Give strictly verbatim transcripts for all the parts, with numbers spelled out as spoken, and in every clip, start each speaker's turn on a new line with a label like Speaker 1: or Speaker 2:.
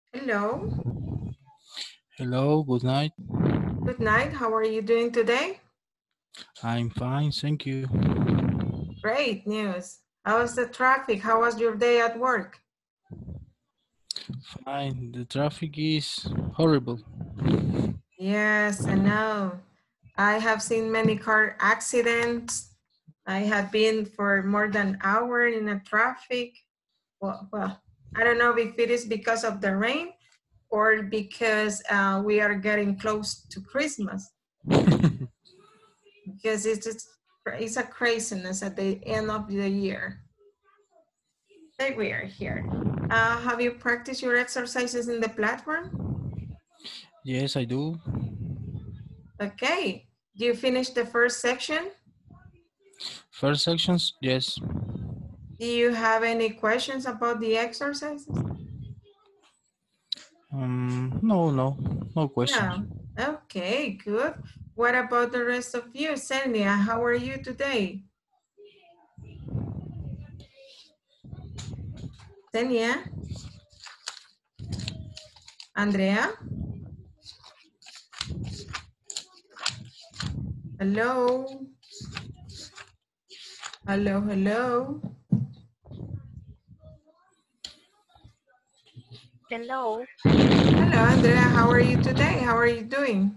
Speaker 1: Hello.
Speaker 2: Hello, good night.
Speaker 1: Good night. How are you doing today?
Speaker 2: I'm fine, thank you.
Speaker 1: Great news. How was the traffic? How was your day at work?
Speaker 2: Fine, the traffic is horrible.
Speaker 1: Yes, I know. I have seen many car accidents. I have been for more than an hour in a traffic. Well, well, I don't know if it is because of the rain or because uh, we are getting close to Christmas. Because it's just it's a craziness at the end of the year. Like we are here. Uh, have you practiced your exercises in the platform?
Speaker 2: Yes, I do.
Speaker 1: Okay. Do you finish the first section?
Speaker 2: First sections, yes.
Speaker 1: Do you have any questions about the exercises?
Speaker 2: Um, no, no, no questions.
Speaker 1: No. Okay, good. What about the rest of you? Senia, how are you today? Senia? Andrea? Hello? Hello, hello?
Speaker 3: Hello.
Speaker 1: Hello, Andrea. How are you today? How are you doing?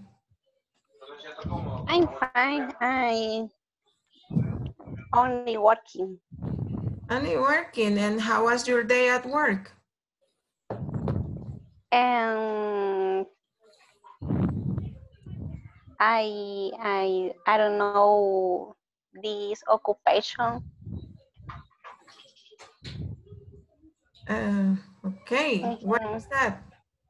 Speaker 3: I'm fine. I only working.
Speaker 1: Only working. And how was your day at work?
Speaker 3: And I I I don't know this occupation.
Speaker 1: Uh, okay. What
Speaker 3: Mhm.
Speaker 1: is that?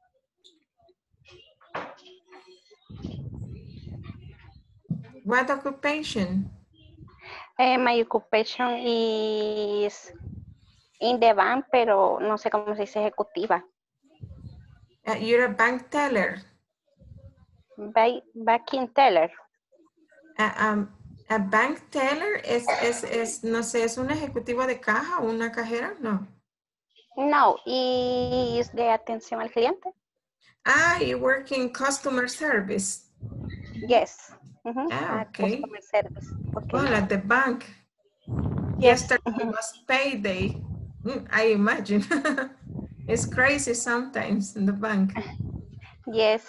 Speaker 1: What occupation?
Speaker 3: And my occupation is in the bank, pero no sé cómo se dice ejecutiva.
Speaker 1: Uh, you're a bank teller.
Speaker 3: Ba- Backing teller.
Speaker 1: Uh, um, a bank teller es, es, es, no sé, es un ejecutivo de caja o una cajera, no.
Speaker 3: No, is de atención al cliente.
Speaker 1: Ah, you work in customer service.
Speaker 3: Yes. Mhm.
Speaker 1: Ah,
Speaker 3: A
Speaker 1: okay.
Speaker 3: customer service. Okay.
Speaker 1: Well, at the bank.
Speaker 3: Yes.
Speaker 1: Yesterday
Speaker 3: Mhm.
Speaker 1: was payday. Mm, I imagine. It's crazy sometimes in the bank.
Speaker 3: Yes.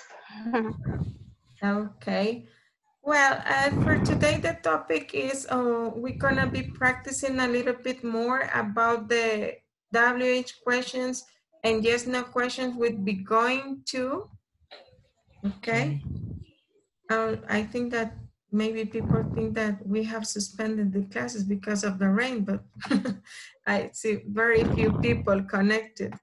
Speaker 1: Okay. Well, uh, for today, the topic is uh, we're gonna be practicing a little bit more about the W H questions and yes, no questions would be going to, okay?
Speaker 2: Okay.
Speaker 1: Um, I think that maybe people think that we have suspended the classes because of the rain, but I see very few people connected.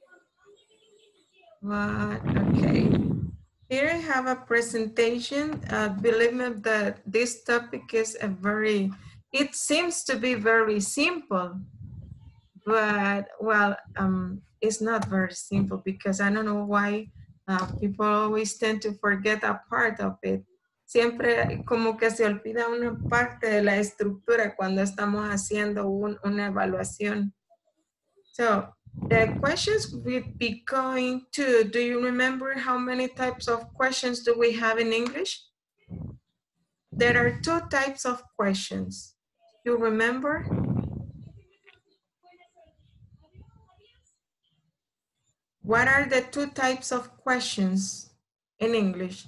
Speaker 1: But okay. Here I have a presentation. Uh, believe me that this topic is a very, it seems to be very simple, but well, um, it's not very simple because I don't know why uh, people always tend to forget a part of it. Siempre como que se olvida una parte de la estructura cuando estamos haciendo un, una evaluación. So the questions would be going to, do you remember how many types of questions do we have in English? There are two types of questions. You remember? What are the two types of questions in English?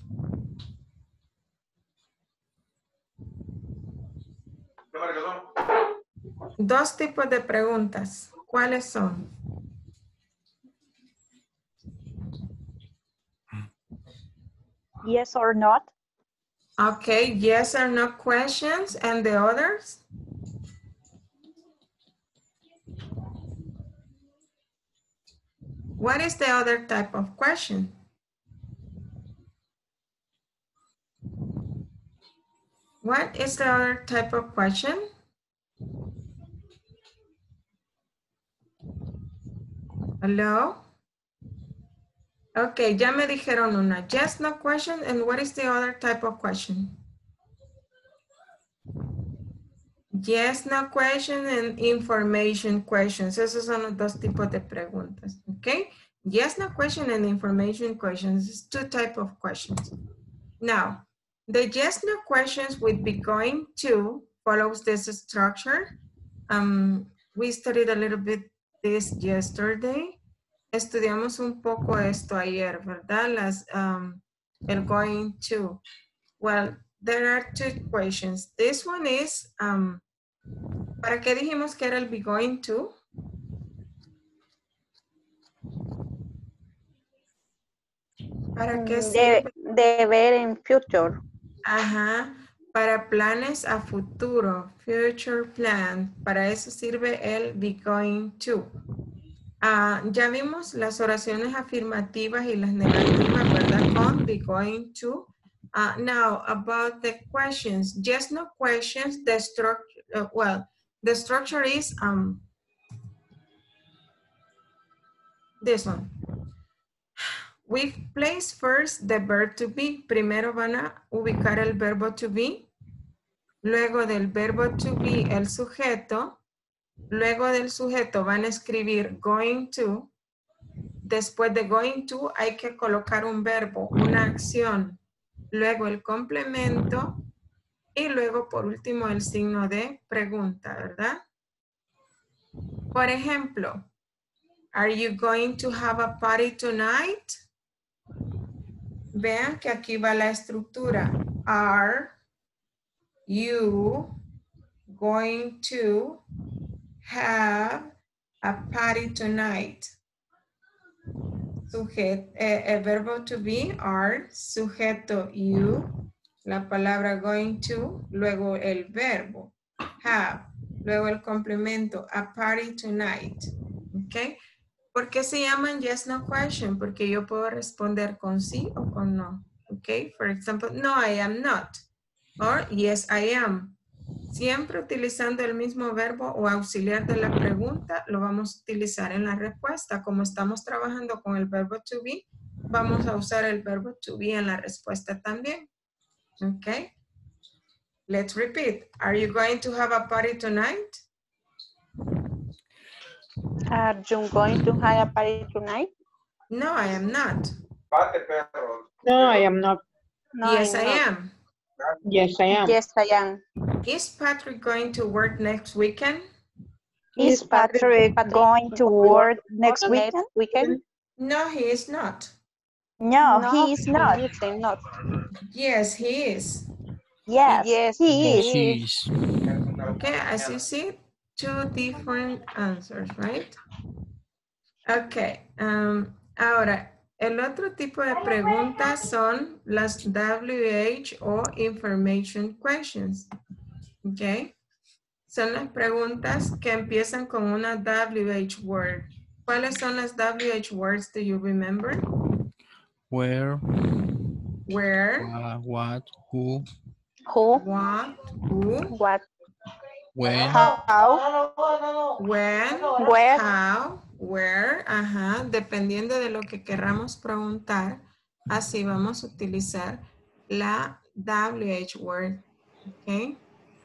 Speaker 1: Dos tipos de preguntas. ¿Cuáles son?
Speaker 4: Yes or not?
Speaker 1: Okay, yes or no questions. And the others? What is the other type of question? What is the other type of question? Hello? Okay, ya me dijeron una. Yes, no question. And what is the other type of question? Yes, no question and information questions. Esos son los dos tipos de preguntas, ¿ok? Yes, no question and information questions. It's two type of questions. Now, the yes, no questions with be going to follows this structure. Um, we studied a little bit this yesterday. Estudiamos un poco esto ayer, ¿verdad? Las, um, el going to. Well, there are two questions. This one is, um, ¿para qué dijimos que era el be going to? ¿Para qué
Speaker 3: De,
Speaker 1: sirve?
Speaker 3: de ver en future.
Speaker 1: Ajá, para planes a futuro, future plan. Para eso sirve el be going to. Uh, ya vimos las oraciones afirmativas y las negativas, ¿verdad? Con be going to. Uh, now, about the questions. Yes, no questions. The structure, uh, well, the structure is um, this one. We place first the verb to be. Primero van a ubicar el verbo to be. Luego del verbo to be, el sujeto. Luego del sujeto van a escribir going to. Después de going to hay que colocar un verbo, una acción. Luego el complemento. Y luego por último el signo de pregunta, ¿verdad? Por ejemplo, are you going to have a party tonight? Vean que aquí va la estructura. Are you going to have a party tonight? Sujeto, eh, el verbo to be, are, sujeto you, la palabra going to, luego el verbo, have, luego el complemento, a party tonight. ¿Ok? ¿Por qué se llaman yes, no question? Porque yo puedo responder con sí o con no. ¿Ok? For example, no, I am not. Or yes, I am. Siempre utilizando el mismo verbo o auxiliar de la pregunta, lo vamos a utilizar en la respuesta. Como estamos trabajando con el verbo to be, vamos a usar el verbo to be en la respuesta también. ¿Ok? Let's repeat. Are you going to have a party tonight?
Speaker 3: Are you going to have a party tonight?
Speaker 1: No, I am not.
Speaker 4: No, I am not.
Speaker 3: No,
Speaker 1: Yes, I
Speaker 3: not.
Speaker 1: am.
Speaker 4: Yes, I am.
Speaker 3: Yes, I am.
Speaker 1: Is Patrick going to work next weekend?
Speaker 3: Is Patrick, Patrick
Speaker 5: going to work next weekend?
Speaker 3: weekend?
Speaker 1: No, he is not.
Speaker 5: No, he is not.
Speaker 3: He is not.
Speaker 1: Yes, he is.
Speaker 5: Yes,
Speaker 3: Yes,
Speaker 5: he is.
Speaker 2: She's.
Speaker 1: Okay, as you see, two different answers, right? Okay, um, ahora, el otro tipo de preguntas son las W H o information questions. Okay. Son las preguntas que empiezan con una W H word. ¿Cuáles son las W H words? Do you remember?
Speaker 2: Where,
Speaker 1: Where,
Speaker 2: uh, what, who,
Speaker 3: Who?
Speaker 1: what, who,
Speaker 3: What?
Speaker 2: when,
Speaker 5: How?
Speaker 1: when,
Speaker 3: Where?
Speaker 1: how, where, ajá, dependiendo de lo que querramos preguntar, así vamos a utilizar la W H word, ¿ok?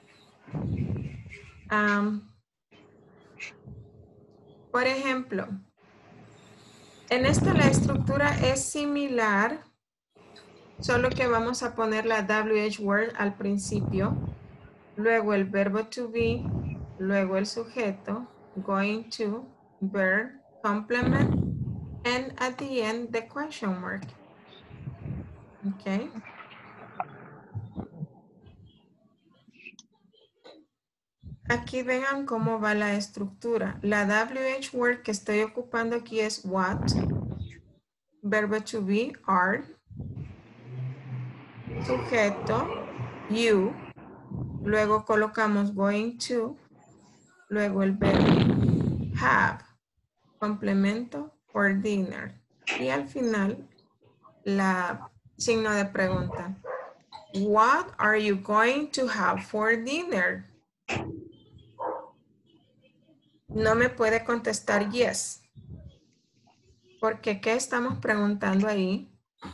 Speaker 1: Um, por ejemplo, en esta la estructura es similar, solo que vamos a poner la W H word al principio, luego el verbo to be, luego el sujeto, going to, verb, complement, and at the end the question mark. Okay. Aquí vean cómo va la estructura. La W H word que estoy ocupando aquí es what, verbo to be, are, sujeto, you, luego colocamos going to, luego el verbo have, complemento, for dinner. Y al final, la signo de pregunta. What are you going to have for dinner? No me puede contestar yes. Porque ¿qué estamos preguntando ahí?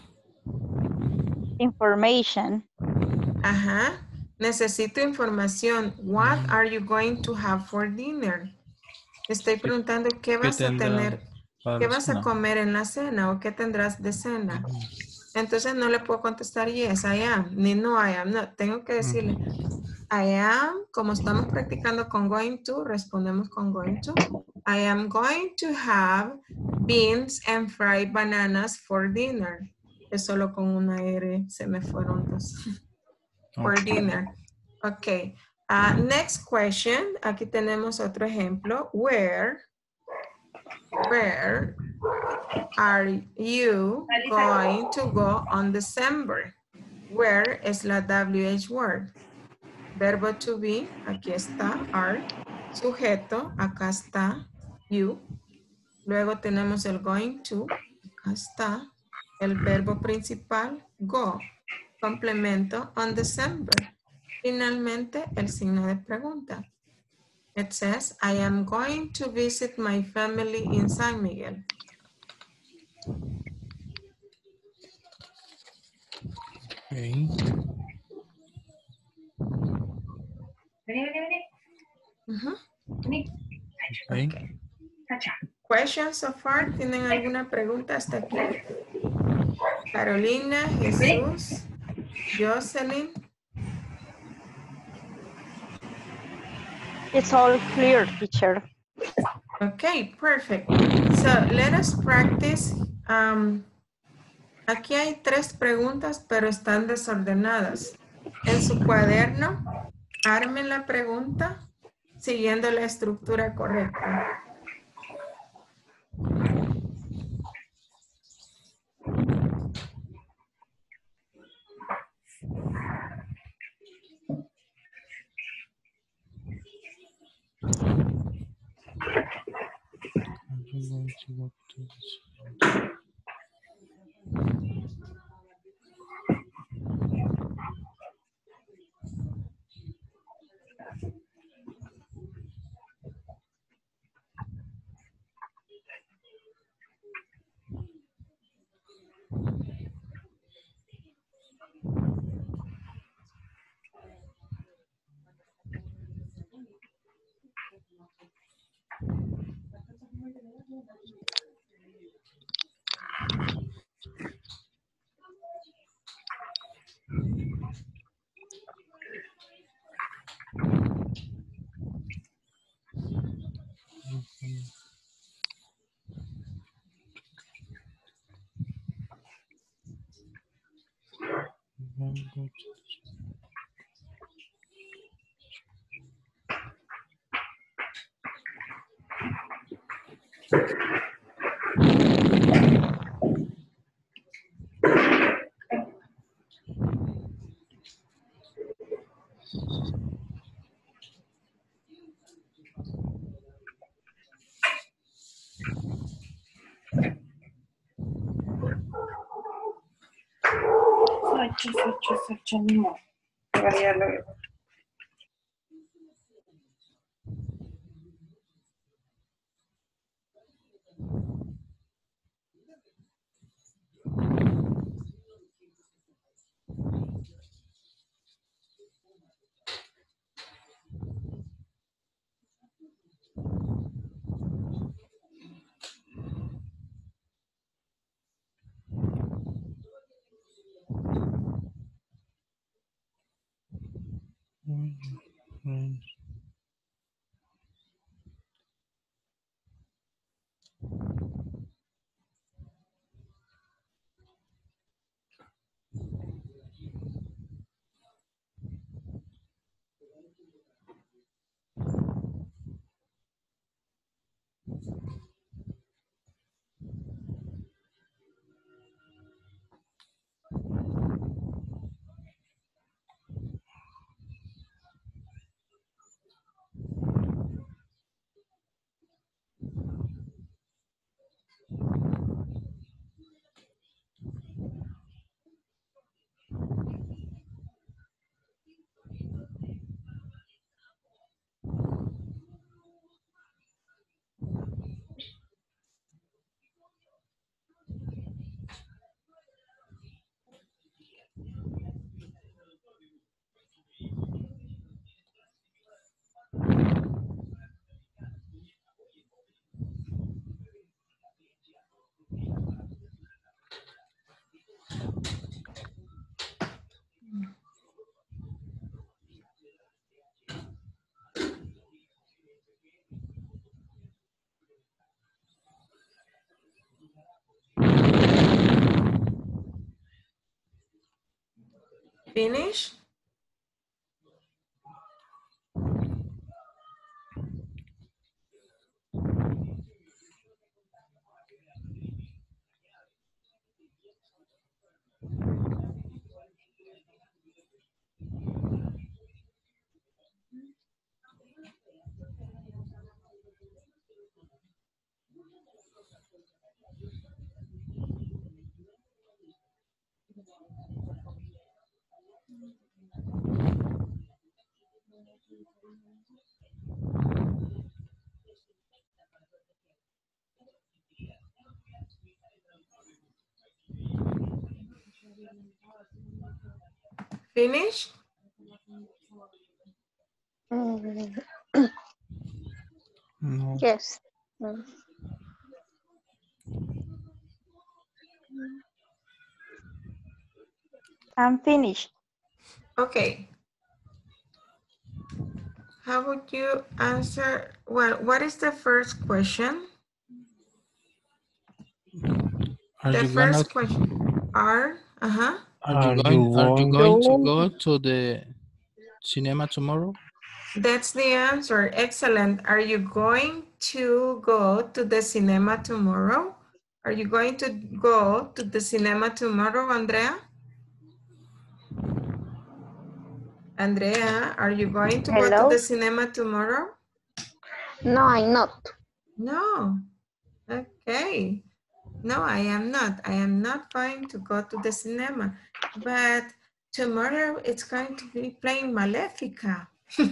Speaker 5: Information.
Speaker 1: Ajá. Necesito información. What are you going to have for dinner? Estoy preguntando qué vas a tener,
Speaker 2: para
Speaker 1: ¿Qué
Speaker 2: la
Speaker 1: vas a
Speaker 2: cena.
Speaker 1: comer en la cena o qué tendrás de cena? Entonces no le puedo contestar yes, I am, ni no, I am not. Tengo que decirle I am, como estamos practicando con going to, respondemos con going to. I am going to have beans and fried bananas for dinner. Es solo con una R, se me fueron dos. For
Speaker 2: Ok.
Speaker 1: dinner. Ok. Uh, next question. Aquí tenemos otro ejemplo. Where, where are you going to go on December? Where es la W H word. Verbo to be, aquí está, are. Sujeto, acá está, you. Luego tenemos el going to, acá está. El verbo principal, go. Complemento, on December. Finalmente, el signo de pregunta. It says, I am going to visit my family in San Miguel.
Speaker 2: Okay.
Speaker 1: Uh-huh.
Speaker 2: Okay.
Speaker 1: Okay. Questions so far? ¿Tienen alguna pregunta hasta aquí? Carolina, Jesús, Jocelyn.
Speaker 5: It's all clear, teacher.
Speaker 1: Okay, perfect. So let us practice. Um, aquí hay tres preguntas, pero están desordenadas. En su cuaderno, armen la pregunta siguiendo la estructura correcta.
Speaker 2: I'm going to go to this. I'm going to go to this. Where are your friends?
Speaker 1: Finish? Finish?
Speaker 3: Mm,
Speaker 2: No.
Speaker 3: yes. Mm.
Speaker 5: I'm finished.
Speaker 1: Okay. How would you answer? Well, what is the first question?
Speaker 2: Are
Speaker 1: The
Speaker 2: you gonna
Speaker 1: first question. Are, uh-huh.
Speaker 2: are you going are you
Speaker 5: going
Speaker 2: going to
Speaker 5: to-
Speaker 2: go to the cinema tomorrow?
Speaker 1: That's the answer. Excellent. Are you going to go to the cinema tomorrow? Are you going to go to the cinema tomorrow, Andrea? Andrea, are you going to go to
Speaker 3: Hello?
Speaker 1: the cinema tomorrow?
Speaker 3: No, I'm not.
Speaker 1: No. Okay. No, I am not. I am not going to go to the cinema. But tomorrow it's going to be playing Malefica.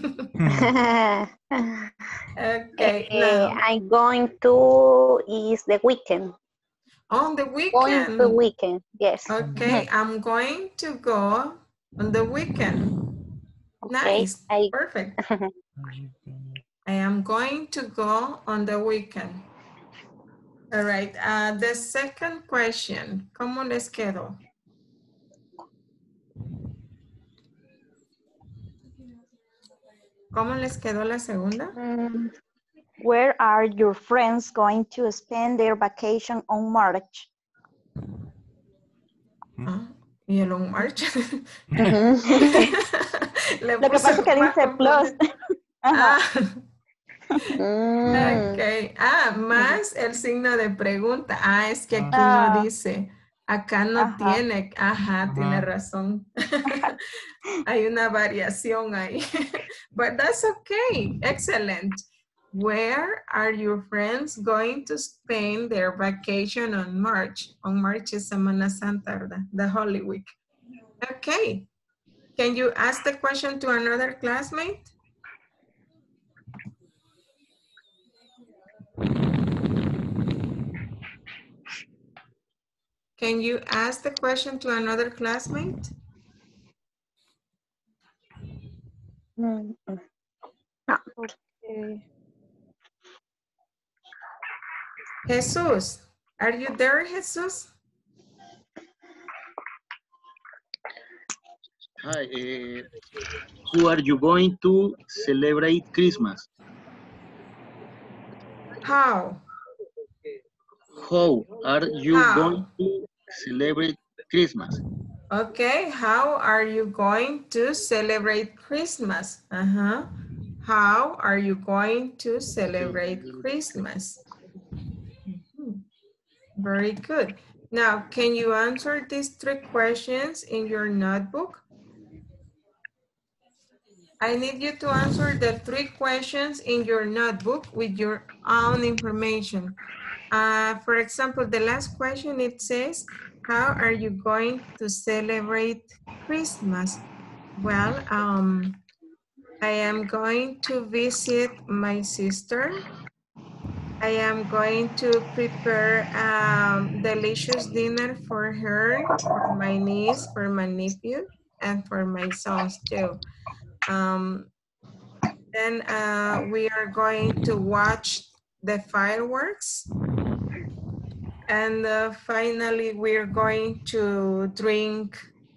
Speaker 1: Okay,
Speaker 3: Eh,
Speaker 1: now
Speaker 3: I'm going to is the weekend.
Speaker 1: on the
Speaker 3: Going to
Speaker 1: weekend.
Speaker 3: weekend, yes.
Speaker 1: Okay, I'm going to go on the weekend.
Speaker 3: Okay,
Speaker 1: Nice,
Speaker 3: I
Speaker 1: perfect. I am going to go on the weekend. All right, uh, the second question, ¿cómo les quedó? ¿Cómo les quedó la segunda?
Speaker 3: mm,
Speaker 5: Where are your friends going to spend their vacation on March?
Speaker 1: Ah, y el on March.
Speaker 3: ujú.
Speaker 1: Le
Speaker 5: Lo que
Speaker 1: puso
Speaker 5: pasa es que
Speaker 1: más
Speaker 5: dice plus.
Speaker 1: componentes.
Speaker 5: Ajá.
Speaker 1: Ah,
Speaker 3: Mm,
Speaker 1: ok. Ah, más el signo de pregunta. Ah, es que aquí no
Speaker 5: Ah,
Speaker 1: dice. Acá no
Speaker 5: ajá.
Speaker 1: tiene. Ajá, tiene razón. Hay una variación ahí. But that's okay. Excellent. Where are your friends going to spend their vacation on March? On March is Semana Santa, ¿verdad? The Holy Week. Okay. Can you ask the question to another classmate? Can you ask the question to another classmate?
Speaker 3: mm, mm.
Speaker 5: Okay.
Speaker 1: Jesus, are you there, Jesus?
Speaker 6: Hi, uh, who are you going to celebrate Christmas?
Speaker 1: How?
Speaker 6: How are you
Speaker 1: How?
Speaker 6: going to celebrate Christmas?
Speaker 1: Okay, how are you going to celebrate Christmas? Uh-huh. How are you going to celebrate Christmas? Mhm. Very good. Now, can you answer these three questions in your notebook? I need you to answer the three questions in your notebook with your own information. Uh, for example, the last question, it says, how are you going to celebrate Christmas? Well, um, I am going to visit my sister. I am going to prepare um, delicious dinner for her, for my niece, for my nephew, and for my sons too. Um, then uh, we are going to watch the fireworks. And uh, finally, we're going to drink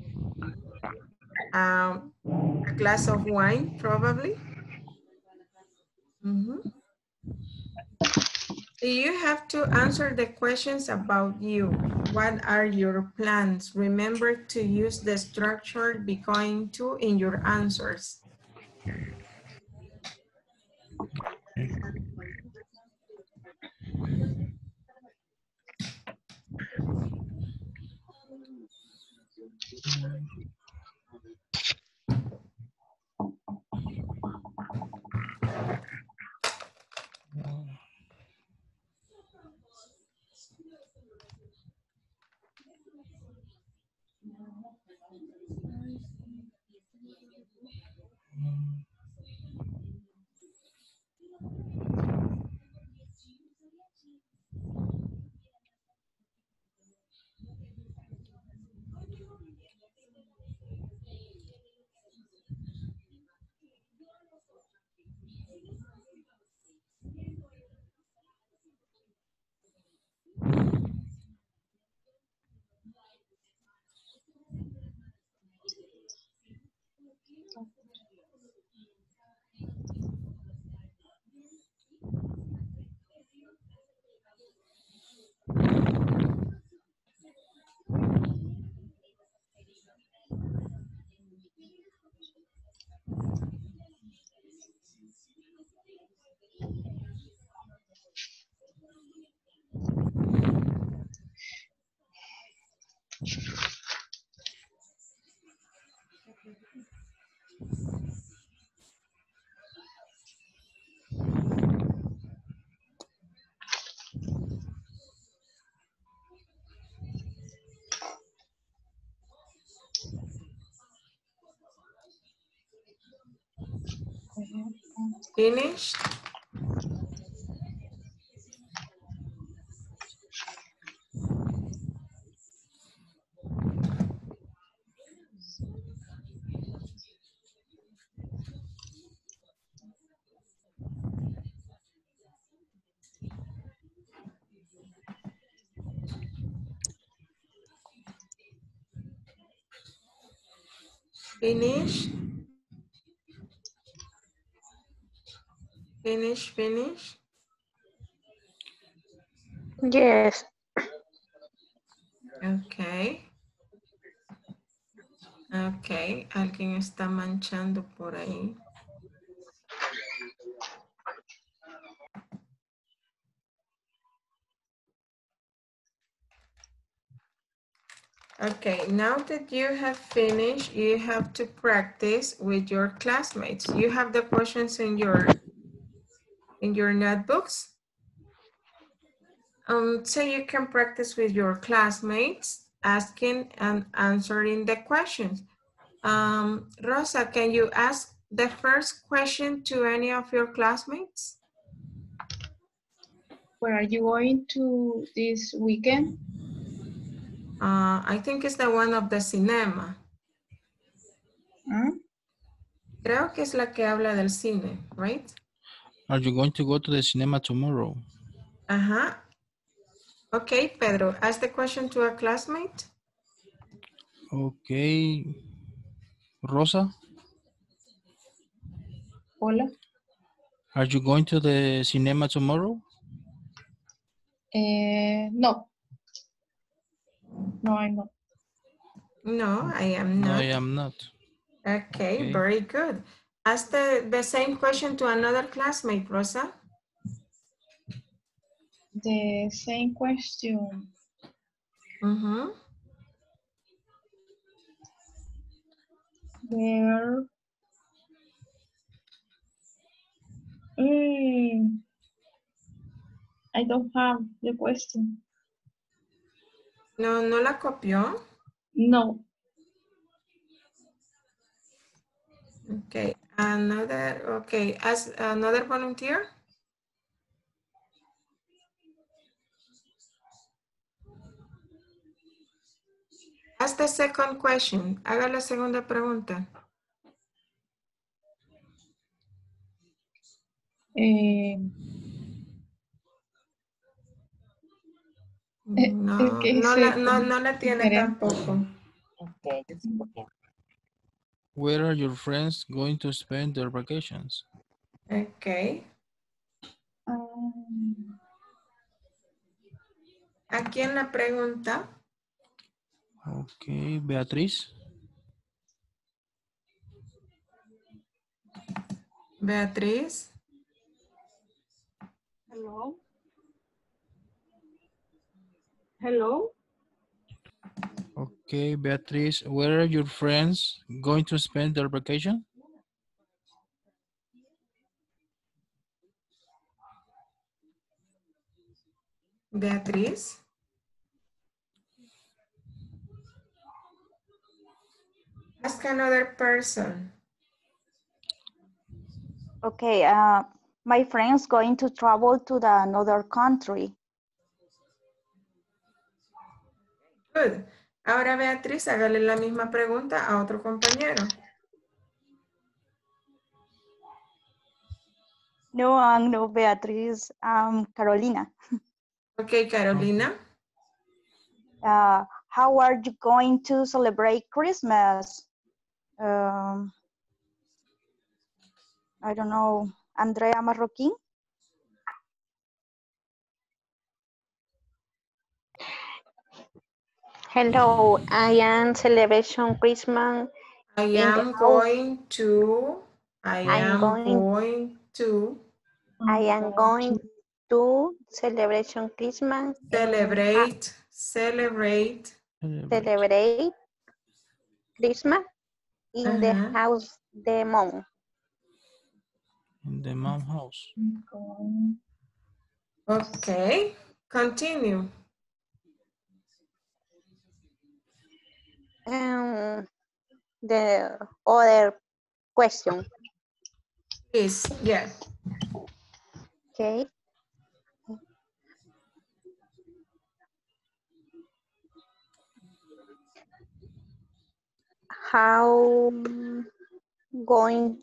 Speaker 1: um, a glass of wine, probably. Mm-hmm. You have to answer the questions about you. What are your plans? Remember to use the structure be going to in your answers. Finished? Finish? Finish, finish?
Speaker 3: Yes.
Speaker 1: Ok. Ok, alguien está manchando por ahí. Okay, now that you have finished, you have to practice with your classmates. You have the questions in your in your notebooks. Um, so you can practice with your classmates, asking and answering the questions. Um, Rosa, can you ask the first question to any of your classmates?
Speaker 7: Where are you going to this weekend?
Speaker 1: Uh, I think it's the one of the cinema.
Speaker 7: ¿Mm?
Speaker 1: Creo que es la que habla del cine, right?
Speaker 2: Are you going to go to the cinema tomorrow?
Speaker 1: Uh-huh. Okay, Pedro, ask the question to a classmate.
Speaker 2: Okay. Rosa,
Speaker 7: Hola.
Speaker 2: are you going to the cinema tomorrow?
Speaker 7: Eh, no. No, I'm not.
Speaker 1: No, I am
Speaker 2: No,
Speaker 1: not.
Speaker 2: I am not.
Speaker 1: Okay,
Speaker 2: Okay.
Speaker 1: very good. Ask the, the same question to another classmate, Rosa.
Speaker 7: The same question.
Speaker 1: Mm-hmm.
Speaker 7: Where? Mm, I don't have the question.
Speaker 1: No, no la copió.
Speaker 7: No.
Speaker 1: Okay, another, okay, ask another volunteer. Ask the second question. Haga la segunda pregunta.
Speaker 7: Eh,
Speaker 1: No,
Speaker 7: es que
Speaker 1: no,
Speaker 7: ese
Speaker 1: la, no, no la tiene
Speaker 7: diferente.
Speaker 1: tampoco.
Speaker 2: Where are your friends going to spend their vacations?
Speaker 1: Okay.
Speaker 7: Um,
Speaker 1: ¿A quién la pregunta?
Speaker 2: Ok, Beatriz.
Speaker 1: Beatriz.
Speaker 7: Hello. Hello.
Speaker 2: Okay, Beatriz, where are your friends going to spend their vacation?
Speaker 1: Beatriz. Ask another person.
Speaker 5: Okay, uh, my friend's going to travel to the another country.
Speaker 1: Good. Ahora Beatriz, hágale la misma pregunta a otro compañero.
Speaker 5: No, um, no, Beatriz, um, Carolina.
Speaker 1: Ok, Carolina.
Speaker 5: Uh, how are you going to celebrate Christmas? Um, I don't know, Andrea Marroquín.
Speaker 3: Hello, I am celebration Christmas.
Speaker 1: I
Speaker 3: in the
Speaker 1: am
Speaker 3: house.
Speaker 1: going to, I
Speaker 3: I'm
Speaker 1: am
Speaker 3: going-
Speaker 1: going to
Speaker 3: I am going to celebration Christmas. in-
Speaker 1: celebrate, celebrate,
Speaker 3: celebrate Christmas in the
Speaker 1: uh-huh,
Speaker 3: house the mom.
Speaker 2: In the mom house.
Speaker 1: okay, continue.
Speaker 3: Um, the other question.
Speaker 1: Please, yeah.
Speaker 3: Okay. How going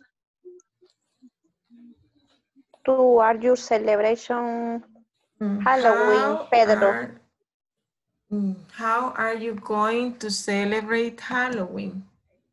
Speaker 3: to are your celebration
Speaker 1: Mm,
Speaker 3: Halloween,
Speaker 1: How
Speaker 3: Pedro?
Speaker 1: are, mm, how are you going to celebrate Halloween?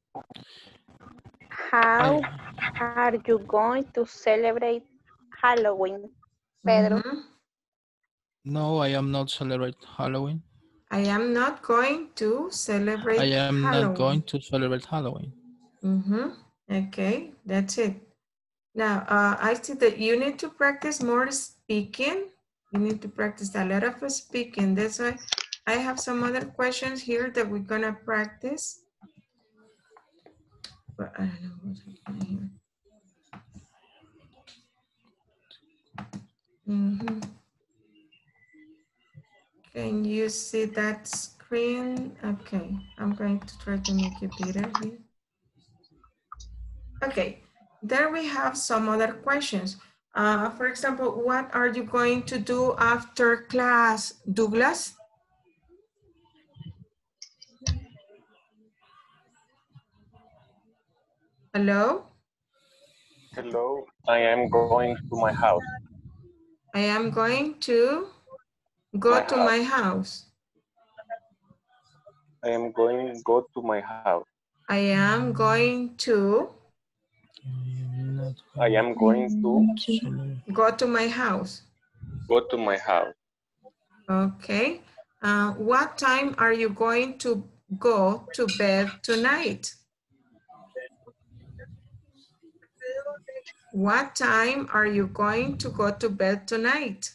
Speaker 3: How are you going to celebrate Halloween, Pedro?
Speaker 1: Mhm.
Speaker 2: No, I am not celebrate Halloween.
Speaker 1: I am not going to celebrate
Speaker 2: I am
Speaker 1: Halloween.
Speaker 2: not going to celebrate Halloween.
Speaker 1: Mm-hmm. Okay, that's it. Now, uh, I see that you need to practice more speaking. You need to practice a lot of speaking. That's why I have some other questions here that we're gonna practice. But I don't know what's happening here. Mm-hmm. Can you see that screen? Okay, I'm going to try to make it bigger here. Okay, there we have some other questions. Uh, for example, what are you going to do after class, Douglas? Hello?
Speaker 8: Hello, I am going to my house.
Speaker 1: I am going to go
Speaker 8: My
Speaker 1: to
Speaker 8: house.
Speaker 1: my house.
Speaker 8: I am going to go to my house.
Speaker 1: I am going to
Speaker 8: I am going to
Speaker 1: go to my house.
Speaker 8: go to my house.
Speaker 1: Okay. Uh, what time are you going to go to bed tonight? What time are you going to go to bed tonight?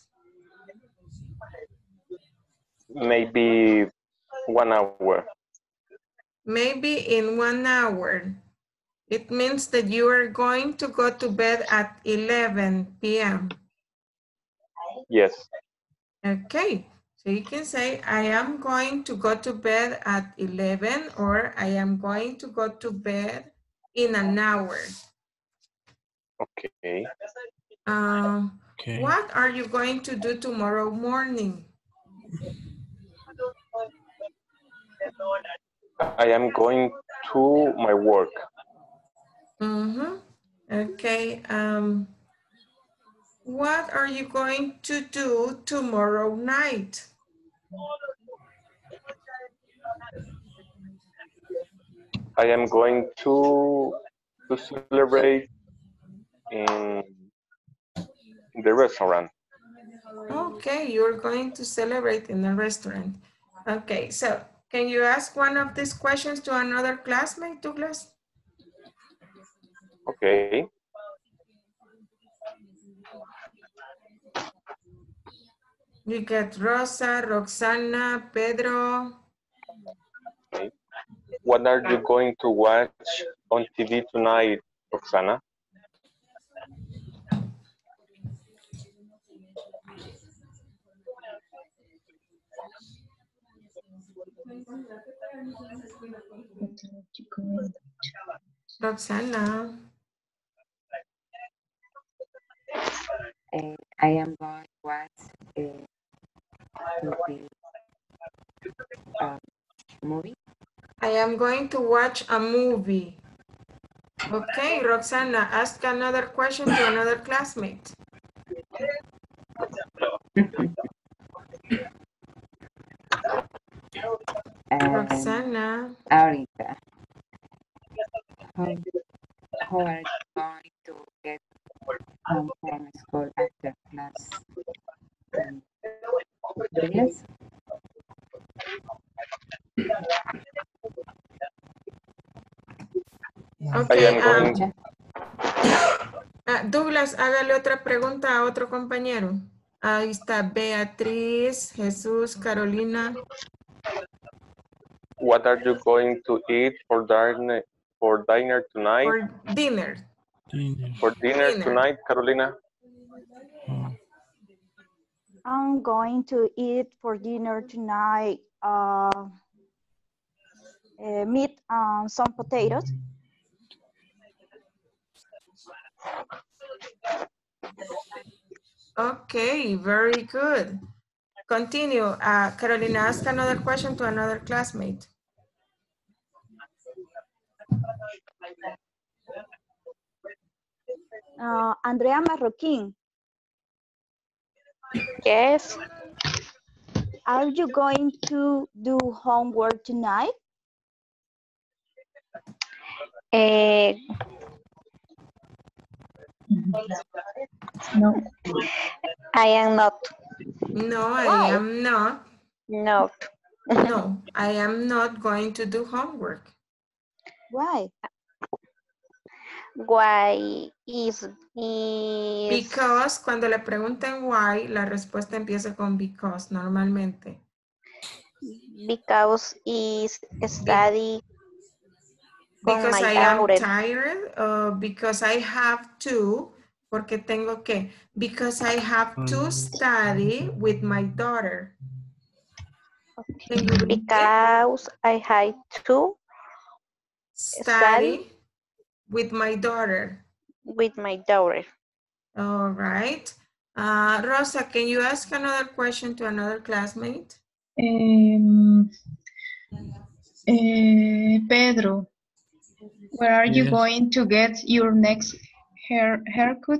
Speaker 8: Maybe one hour.
Speaker 1: Maybe in one hour. It means that you are going to go to bed at eleven p m
Speaker 8: Yes.
Speaker 1: Okay, so you can say, I am going to go to bed at eleven, or I am going to go to bed in an hour.
Speaker 8: Okay.
Speaker 1: Um,
Speaker 2: Okay.
Speaker 1: what are you going to do tomorrow morning?
Speaker 8: I am going to my work.
Speaker 1: Mm-hmm. Okay. Um, what are you going to do tomorrow night?
Speaker 8: I am going to to celebrate in the restaurant.
Speaker 1: Okay, you're going to celebrate in a restaurant. Okay, so can you ask one of these questions to another classmate, Douglas?
Speaker 8: Okay.
Speaker 1: You get Rosa, Roxana, Pedro.
Speaker 8: Okay. What are you going to watch on T V tonight, Roxana?
Speaker 1: Roxana.
Speaker 9: Uh, I am going to watch a movie. Um, movie.
Speaker 1: I am going to watch a movie. Okay, Roxana, ask another question to another classmate.
Speaker 9: um,
Speaker 1: Roxana.
Speaker 9: Ahorita. How, how are you going to get home from school after class? Um, Douglas?
Speaker 1: Okay,
Speaker 8: I am going
Speaker 1: um, uh, Douglas, hágale otra pregunta a otro compañero. Ahí está Beatriz, Jesús, Carolina.
Speaker 8: What are you going to eat for dinner for dinner tonight?
Speaker 1: For dinner.
Speaker 2: Dinner.
Speaker 8: For dinner,
Speaker 1: Dinner.
Speaker 8: tonight, Carolina?
Speaker 2: Oh.
Speaker 5: I'm going to eat for dinner tonight uh, uh, meat and some potatoes.
Speaker 1: Okay, very good. Continue. Uh, Carolina, ask another question to another classmate.
Speaker 5: Uh, Andrea Marroquin,
Speaker 3: Yes.
Speaker 5: are you going to do homework tonight?
Speaker 3: Eh,
Speaker 7: No.
Speaker 3: I am not.
Speaker 1: No, I
Speaker 5: Why?
Speaker 1: am not.
Speaker 3: Not.
Speaker 1: No, I am not going to do homework.
Speaker 5: Why?
Speaker 3: Why is is
Speaker 1: Because, cuando le pregunten why, la respuesta empieza con because, normalmente.
Speaker 3: because is study con
Speaker 1: Because
Speaker 3: my
Speaker 1: I am
Speaker 3: daughter.
Speaker 1: tired, uh, because I have to, porque tengo que, because I have to study with my daughter. Can you repeat?
Speaker 3: Because I had to
Speaker 1: Study with my daughter.
Speaker 3: with my daughter.
Speaker 1: All right. Uh, Rosa, can you ask another question to another classmate?
Speaker 7: Um, eh, Pedro, where are you
Speaker 2: Yes.
Speaker 7: going to get your next hair haircut?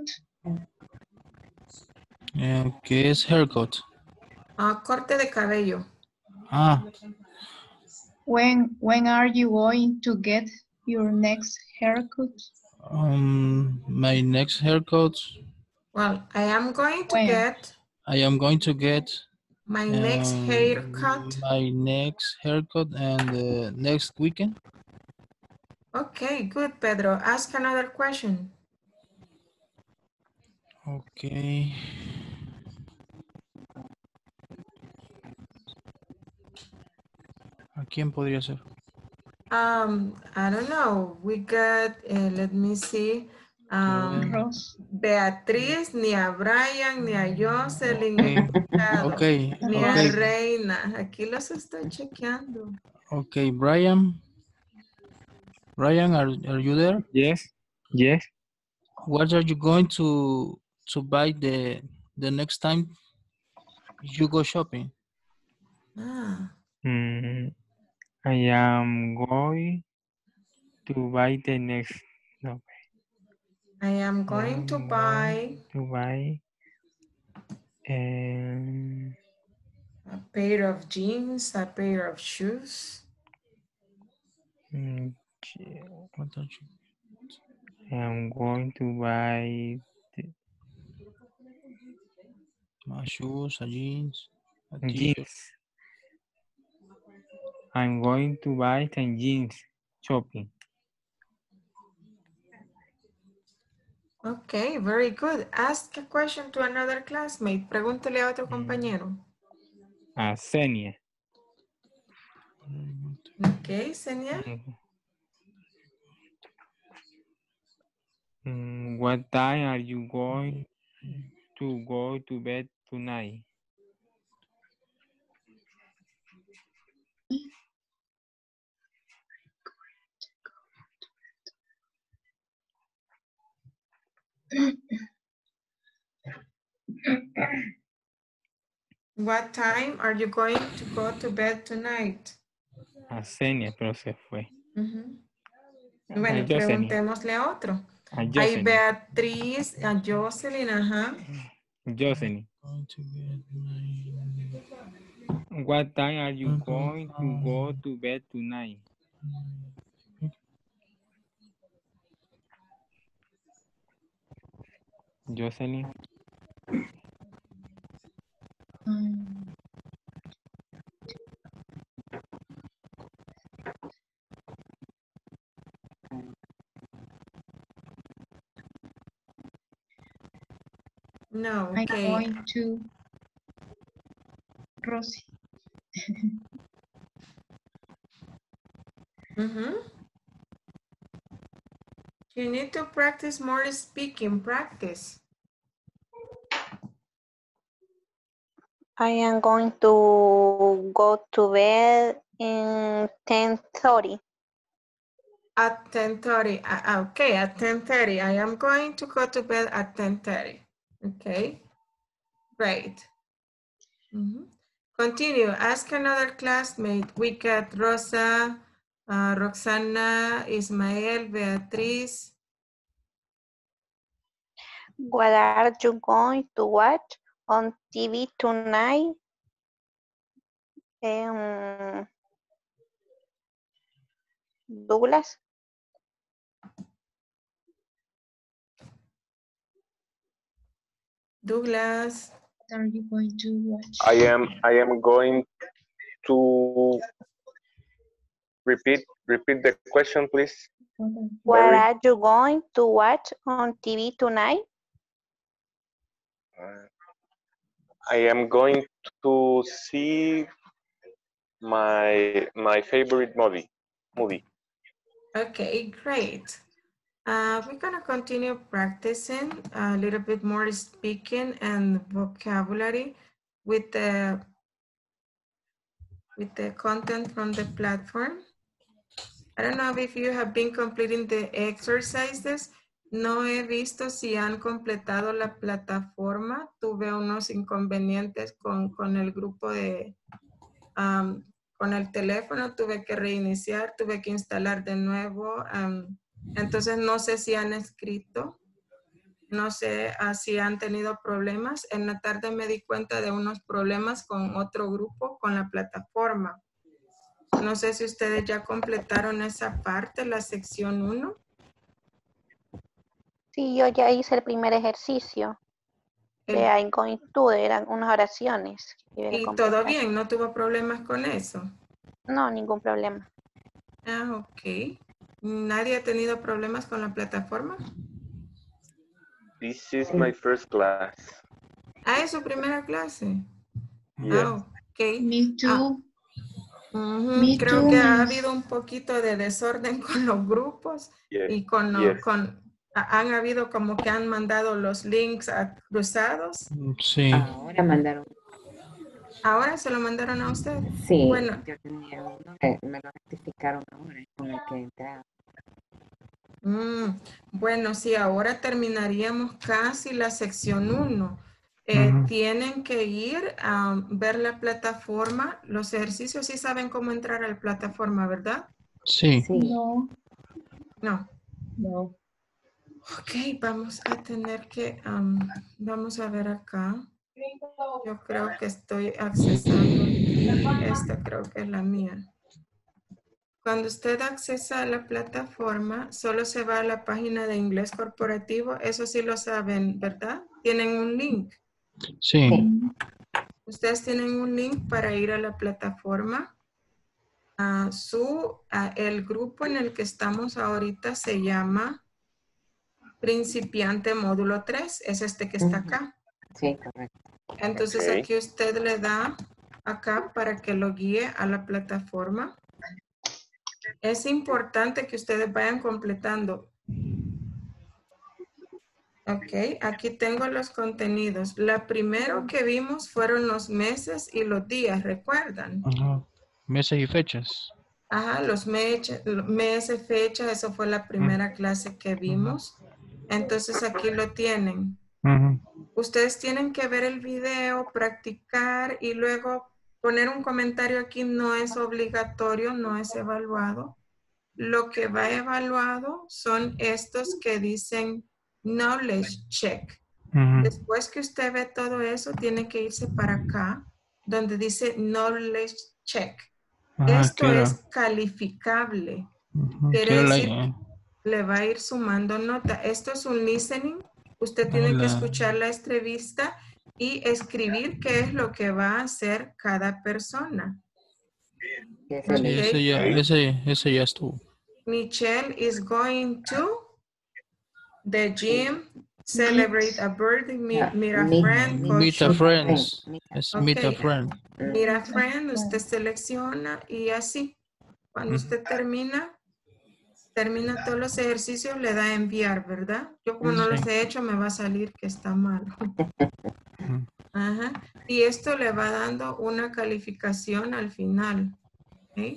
Speaker 2: Eh, ¿Qué es haircut?
Speaker 1: Uh, corte de cabello.
Speaker 2: Ah,
Speaker 7: When when are you going to get your next haircut?
Speaker 2: um, my next haircut.
Speaker 1: Well, I am going to
Speaker 7: When?
Speaker 1: get
Speaker 2: I am going to get
Speaker 1: my next
Speaker 2: um,
Speaker 1: haircut.
Speaker 2: my next haircut and uh, next weekend.
Speaker 1: Okay, good, Pedro. Ask another question.
Speaker 2: Okay. ¿A quién podría ser?
Speaker 1: Um, I don't know. We got, uh, let me see. Um,
Speaker 7: Ross.
Speaker 1: Beatriz, ni a Brian, ni a Jocelyn,
Speaker 2: Okay.
Speaker 1: he escuchado,
Speaker 2: Okay.
Speaker 1: ni a
Speaker 2: Okay.
Speaker 1: Reina. Aquí los estoy chequeando.
Speaker 2: Okay. Brian. Brian, are, are you there?
Speaker 10: Yes. Yes.
Speaker 2: What are you going to to buy the the next time you go shopping?
Speaker 1: Ah,
Speaker 10: Mm, I am going to buy the next. No.
Speaker 1: I am
Speaker 10: I
Speaker 1: going to
Speaker 10: am
Speaker 1: buy
Speaker 10: going to buy. Um,
Speaker 1: a pair of jeans, a pair of shoes.
Speaker 10: mm,
Speaker 2: What are you?
Speaker 10: I am going to buy. The,
Speaker 2: My shoes, a jeans, a t-shirt.
Speaker 10: Jeans. I'm going to buy some jeans shopping.
Speaker 1: Okay, very good. Ask a question to another classmate. Pregúntele a otro compañero.
Speaker 10: A Senia.
Speaker 1: Okay, Senia.
Speaker 10: Mm, what time are you going to go to bed tonight?
Speaker 1: What time are you going to go to bed tonight?
Speaker 10: A Senia, pero se fue.
Speaker 1: Uh-huh. Bueno,
Speaker 10: A Jocelyn.
Speaker 1: preguntémosle a otro.
Speaker 10: A
Speaker 1: Hay
Speaker 10: Jocelyn.
Speaker 1: Beatriz, a Jocelyn, ajá.
Speaker 10: Jocelyn. What time are you going to go to bed tonight? Jocelyn.
Speaker 7: Um,
Speaker 1: No,
Speaker 7: I'm
Speaker 1: okay.
Speaker 7: going to Rosie.
Speaker 1: Mm-hmm. You need to practice more speaking, practice.
Speaker 3: I am going to go to bed in ten thirty.
Speaker 1: At ten thirty, uh, okay, at ten thirty. I am going to go to bed at ten thirty. Okay, great. Mm-hmm. Continue, ask another classmate. We got Rosa, uh, Roxana, Ismael, Beatriz.
Speaker 3: What are you going to watch on T V tonight? Um, Douglas.
Speaker 1: Douglas.
Speaker 7: What are you going to watch?
Speaker 8: I am I am going to repeat repeat the question, please.
Speaker 3: What
Speaker 8: Barry.
Speaker 3: are you going to watch on T V tonight?
Speaker 8: Uh, I am going to see my my favorite movie. Movie.
Speaker 1: Okay, great. Uh, we're gonna continue practicing a little bit more speaking and vocabulary with the with the content from the platform. I don't know if you have been completing the exercises. No he visto si han completado la plataforma. Tuve unos inconvenientes con, con el grupo de, um, con el teléfono. Tuve que reiniciar, tuve que instalar de nuevo. Um, entonces no sé si han escrito. No sé uh, si han tenido problemas. En la tarde me di cuenta de unos problemas con otro grupo, con la plataforma. No sé si ustedes ya completaron esa parte, la sección uno.
Speaker 3: Sí, yo ya hice el primer ejercicio.
Speaker 1: El,
Speaker 3: que I'm going to, eran unas oraciones.
Speaker 1: y todo bien, ¿no tuvo problemas con eso?
Speaker 3: No, ningún problema.
Speaker 1: Ah, ok. ¿Nadie ha tenido problemas con la plataforma?
Speaker 8: This is my first class.
Speaker 1: Ah, es su primera clase.
Speaker 8: Yes.
Speaker 1: Ah, ok.
Speaker 7: Me too.
Speaker 1: Ah. Uh-huh.
Speaker 7: Me
Speaker 1: Creo
Speaker 7: too,
Speaker 1: que ha
Speaker 7: miss.
Speaker 1: habido un poquito de desorden con los grupos
Speaker 8: Yes.
Speaker 1: y con,
Speaker 8: Yes.
Speaker 1: con han habido como que han mandado los links a cruzados.
Speaker 2: Sí.
Speaker 9: Ahora mandaron.
Speaker 1: ¿Ahora se lo mandaron a usted?
Speaker 9: Sí,
Speaker 1: Bueno.
Speaker 9: yo tenía uno que me lo rectificaron ahora con el que entraba.
Speaker 1: Mm, bueno, sí, ahora terminaríamos casi la sección uno. Eh,
Speaker 10: Uh-huh.
Speaker 1: Tienen que ir a ver la plataforma. Los ejercicios sí saben cómo entrar a la plataforma, ¿verdad?
Speaker 2: Sí.
Speaker 9: Sí.
Speaker 7: No.
Speaker 1: No.
Speaker 7: No.
Speaker 1: Ok, vamos a tener que, um, vamos a ver acá. Yo creo que estoy accesando aquí. Esta creo que es la mía. Cuando usted accesa a la plataforma, solo se va a la página de inglés corporativo. Eso sí lo saben, ¿verdad? Tienen un link.
Speaker 2: Sí.
Speaker 1: Ustedes tienen un link para ir a la plataforma. Uh, su, uh, el grupo en el que estamos ahorita se llama Principiante Módulo tres. Es este que está acá.
Speaker 9: Sí, correcto.
Speaker 1: Entonces
Speaker 8: Okay.
Speaker 1: aquí usted le da acá para que lo guíe a la plataforma. Es importante que ustedes vayan completando. Ok, aquí tengo los contenidos. La primero que vimos fueron los meses y los días, ¿recuerdan?
Speaker 2: Ajá. Meses y fechas.
Speaker 1: Ajá, los meses, meses, fechas, eso fue la primera clase que vimos. Entonces aquí lo tienen.
Speaker 2: Uh-huh.
Speaker 1: Ustedes tienen que ver el video, practicar y luego poner un comentario aquí. No es obligatorio, no es evaluado. Lo que va evaluado son estos que dicen knowledge check.
Speaker 2: Uh-huh.
Speaker 1: Después que usted ve todo eso, tiene que irse para acá, donde dice knowledge check.
Speaker 2: Ajá,
Speaker 1: Esto
Speaker 2: quiero,
Speaker 1: es calificable.
Speaker 2: uh-huh,
Speaker 1: Quiere
Speaker 2: quiero la,
Speaker 1: decir,
Speaker 2: eh,
Speaker 1: le va a ir sumando nota. Esto es un listening. Usted tiene
Speaker 2: la-
Speaker 1: que escuchar la entrevista y escribir qué es lo que va a hacer cada persona.
Speaker 9: Que se
Speaker 2: sí,
Speaker 9: le-
Speaker 1: Ok.
Speaker 2: ese, ya, ese, ese ya estuvo.
Speaker 1: Michelle is going to the gym, celebrate a birthday, meet, meet a
Speaker 9: Meet-
Speaker 1: friend,
Speaker 9: meet-
Speaker 1: coach
Speaker 2: Meet a
Speaker 1: your-
Speaker 2: friends.
Speaker 9: Meet
Speaker 2: Es
Speaker 1: Ok.
Speaker 2: meet a friend.
Speaker 1: meet a friend, usted selecciona y así. Cuando usted termina, termina todos los ejercicios, le da a enviar, ¿verdad? Yo como no
Speaker 2: Sí.
Speaker 1: los he hecho, me va a salir que está mal.
Speaker 2: Ujú.
Speaker 1: Ajá. Y esto le va dando una calificación al final. ¿Ok?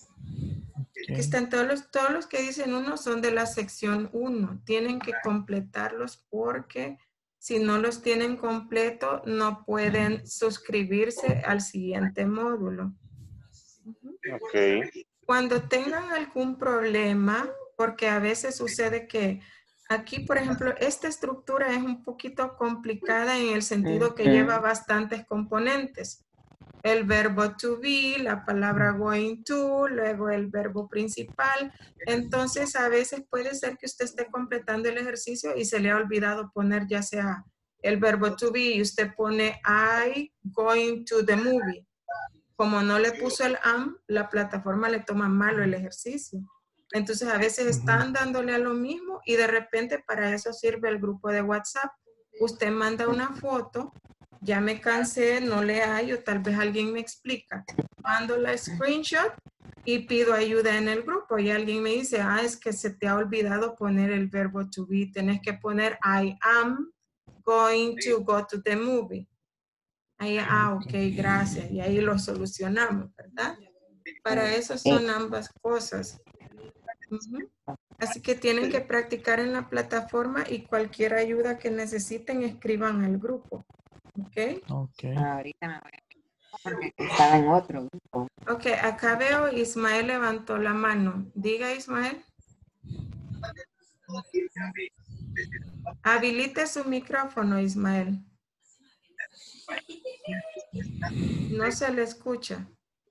Speaker 1: Aquí están todos los, todos los que dicen uno son de la sección uno. Tienen que completarlos porque si no los tienen completo, no pueden suscribirse al siguiente módulo. Ujú.
Speaker 8: Ok.
Speaker 1: Cuando tengan algún problema, porque a veces sucede que aquí, por ejemplo, esta estructura es un poquito complicada en el sentido que
Speaker 9: Ujú.
Speaker 1: lleva bastantes componentes. El verbo to be, la palabra going to, luego el verbo principal. Entonces, a veces puede ser que usted esté completando el ejercicio y se le ha olvidado poner ya sea el verbo to be y usted pone I going to the movie. Como no le puso el am, la plataforma le toma malo el ejercicio. Entonces, a veces están dándole a lo mismo y de repente para eso sirve el grupo de WhatsApp. Usted manda una foto, ya me cansé, no le hallo, tal vez alguien me explica. Mando la screenshot y pido ayuda en el grupo y alguien me dice, ah, es que se te ha olvidado poner el verbo to be. Tenés que poner I am going to go to the movie. Ahí, ah, ok, gracias. Y ahí lo solucionamos, ¿verdad? Para eso son ambas cosas. Ujú. Así que tienen que practicar en la plataforma y cualquier ayuda que necesiten, escriban al grupo. ¿Ok?
Speaker 2: Ok.
Speaker 9: Ahorita me voy a porque estaba en otro grupo.
Speaker 1: Ok, acá veo Ismael levantó la mano. Diga, Ismael. Habilite su micrófono, Ismael. No se le escucha.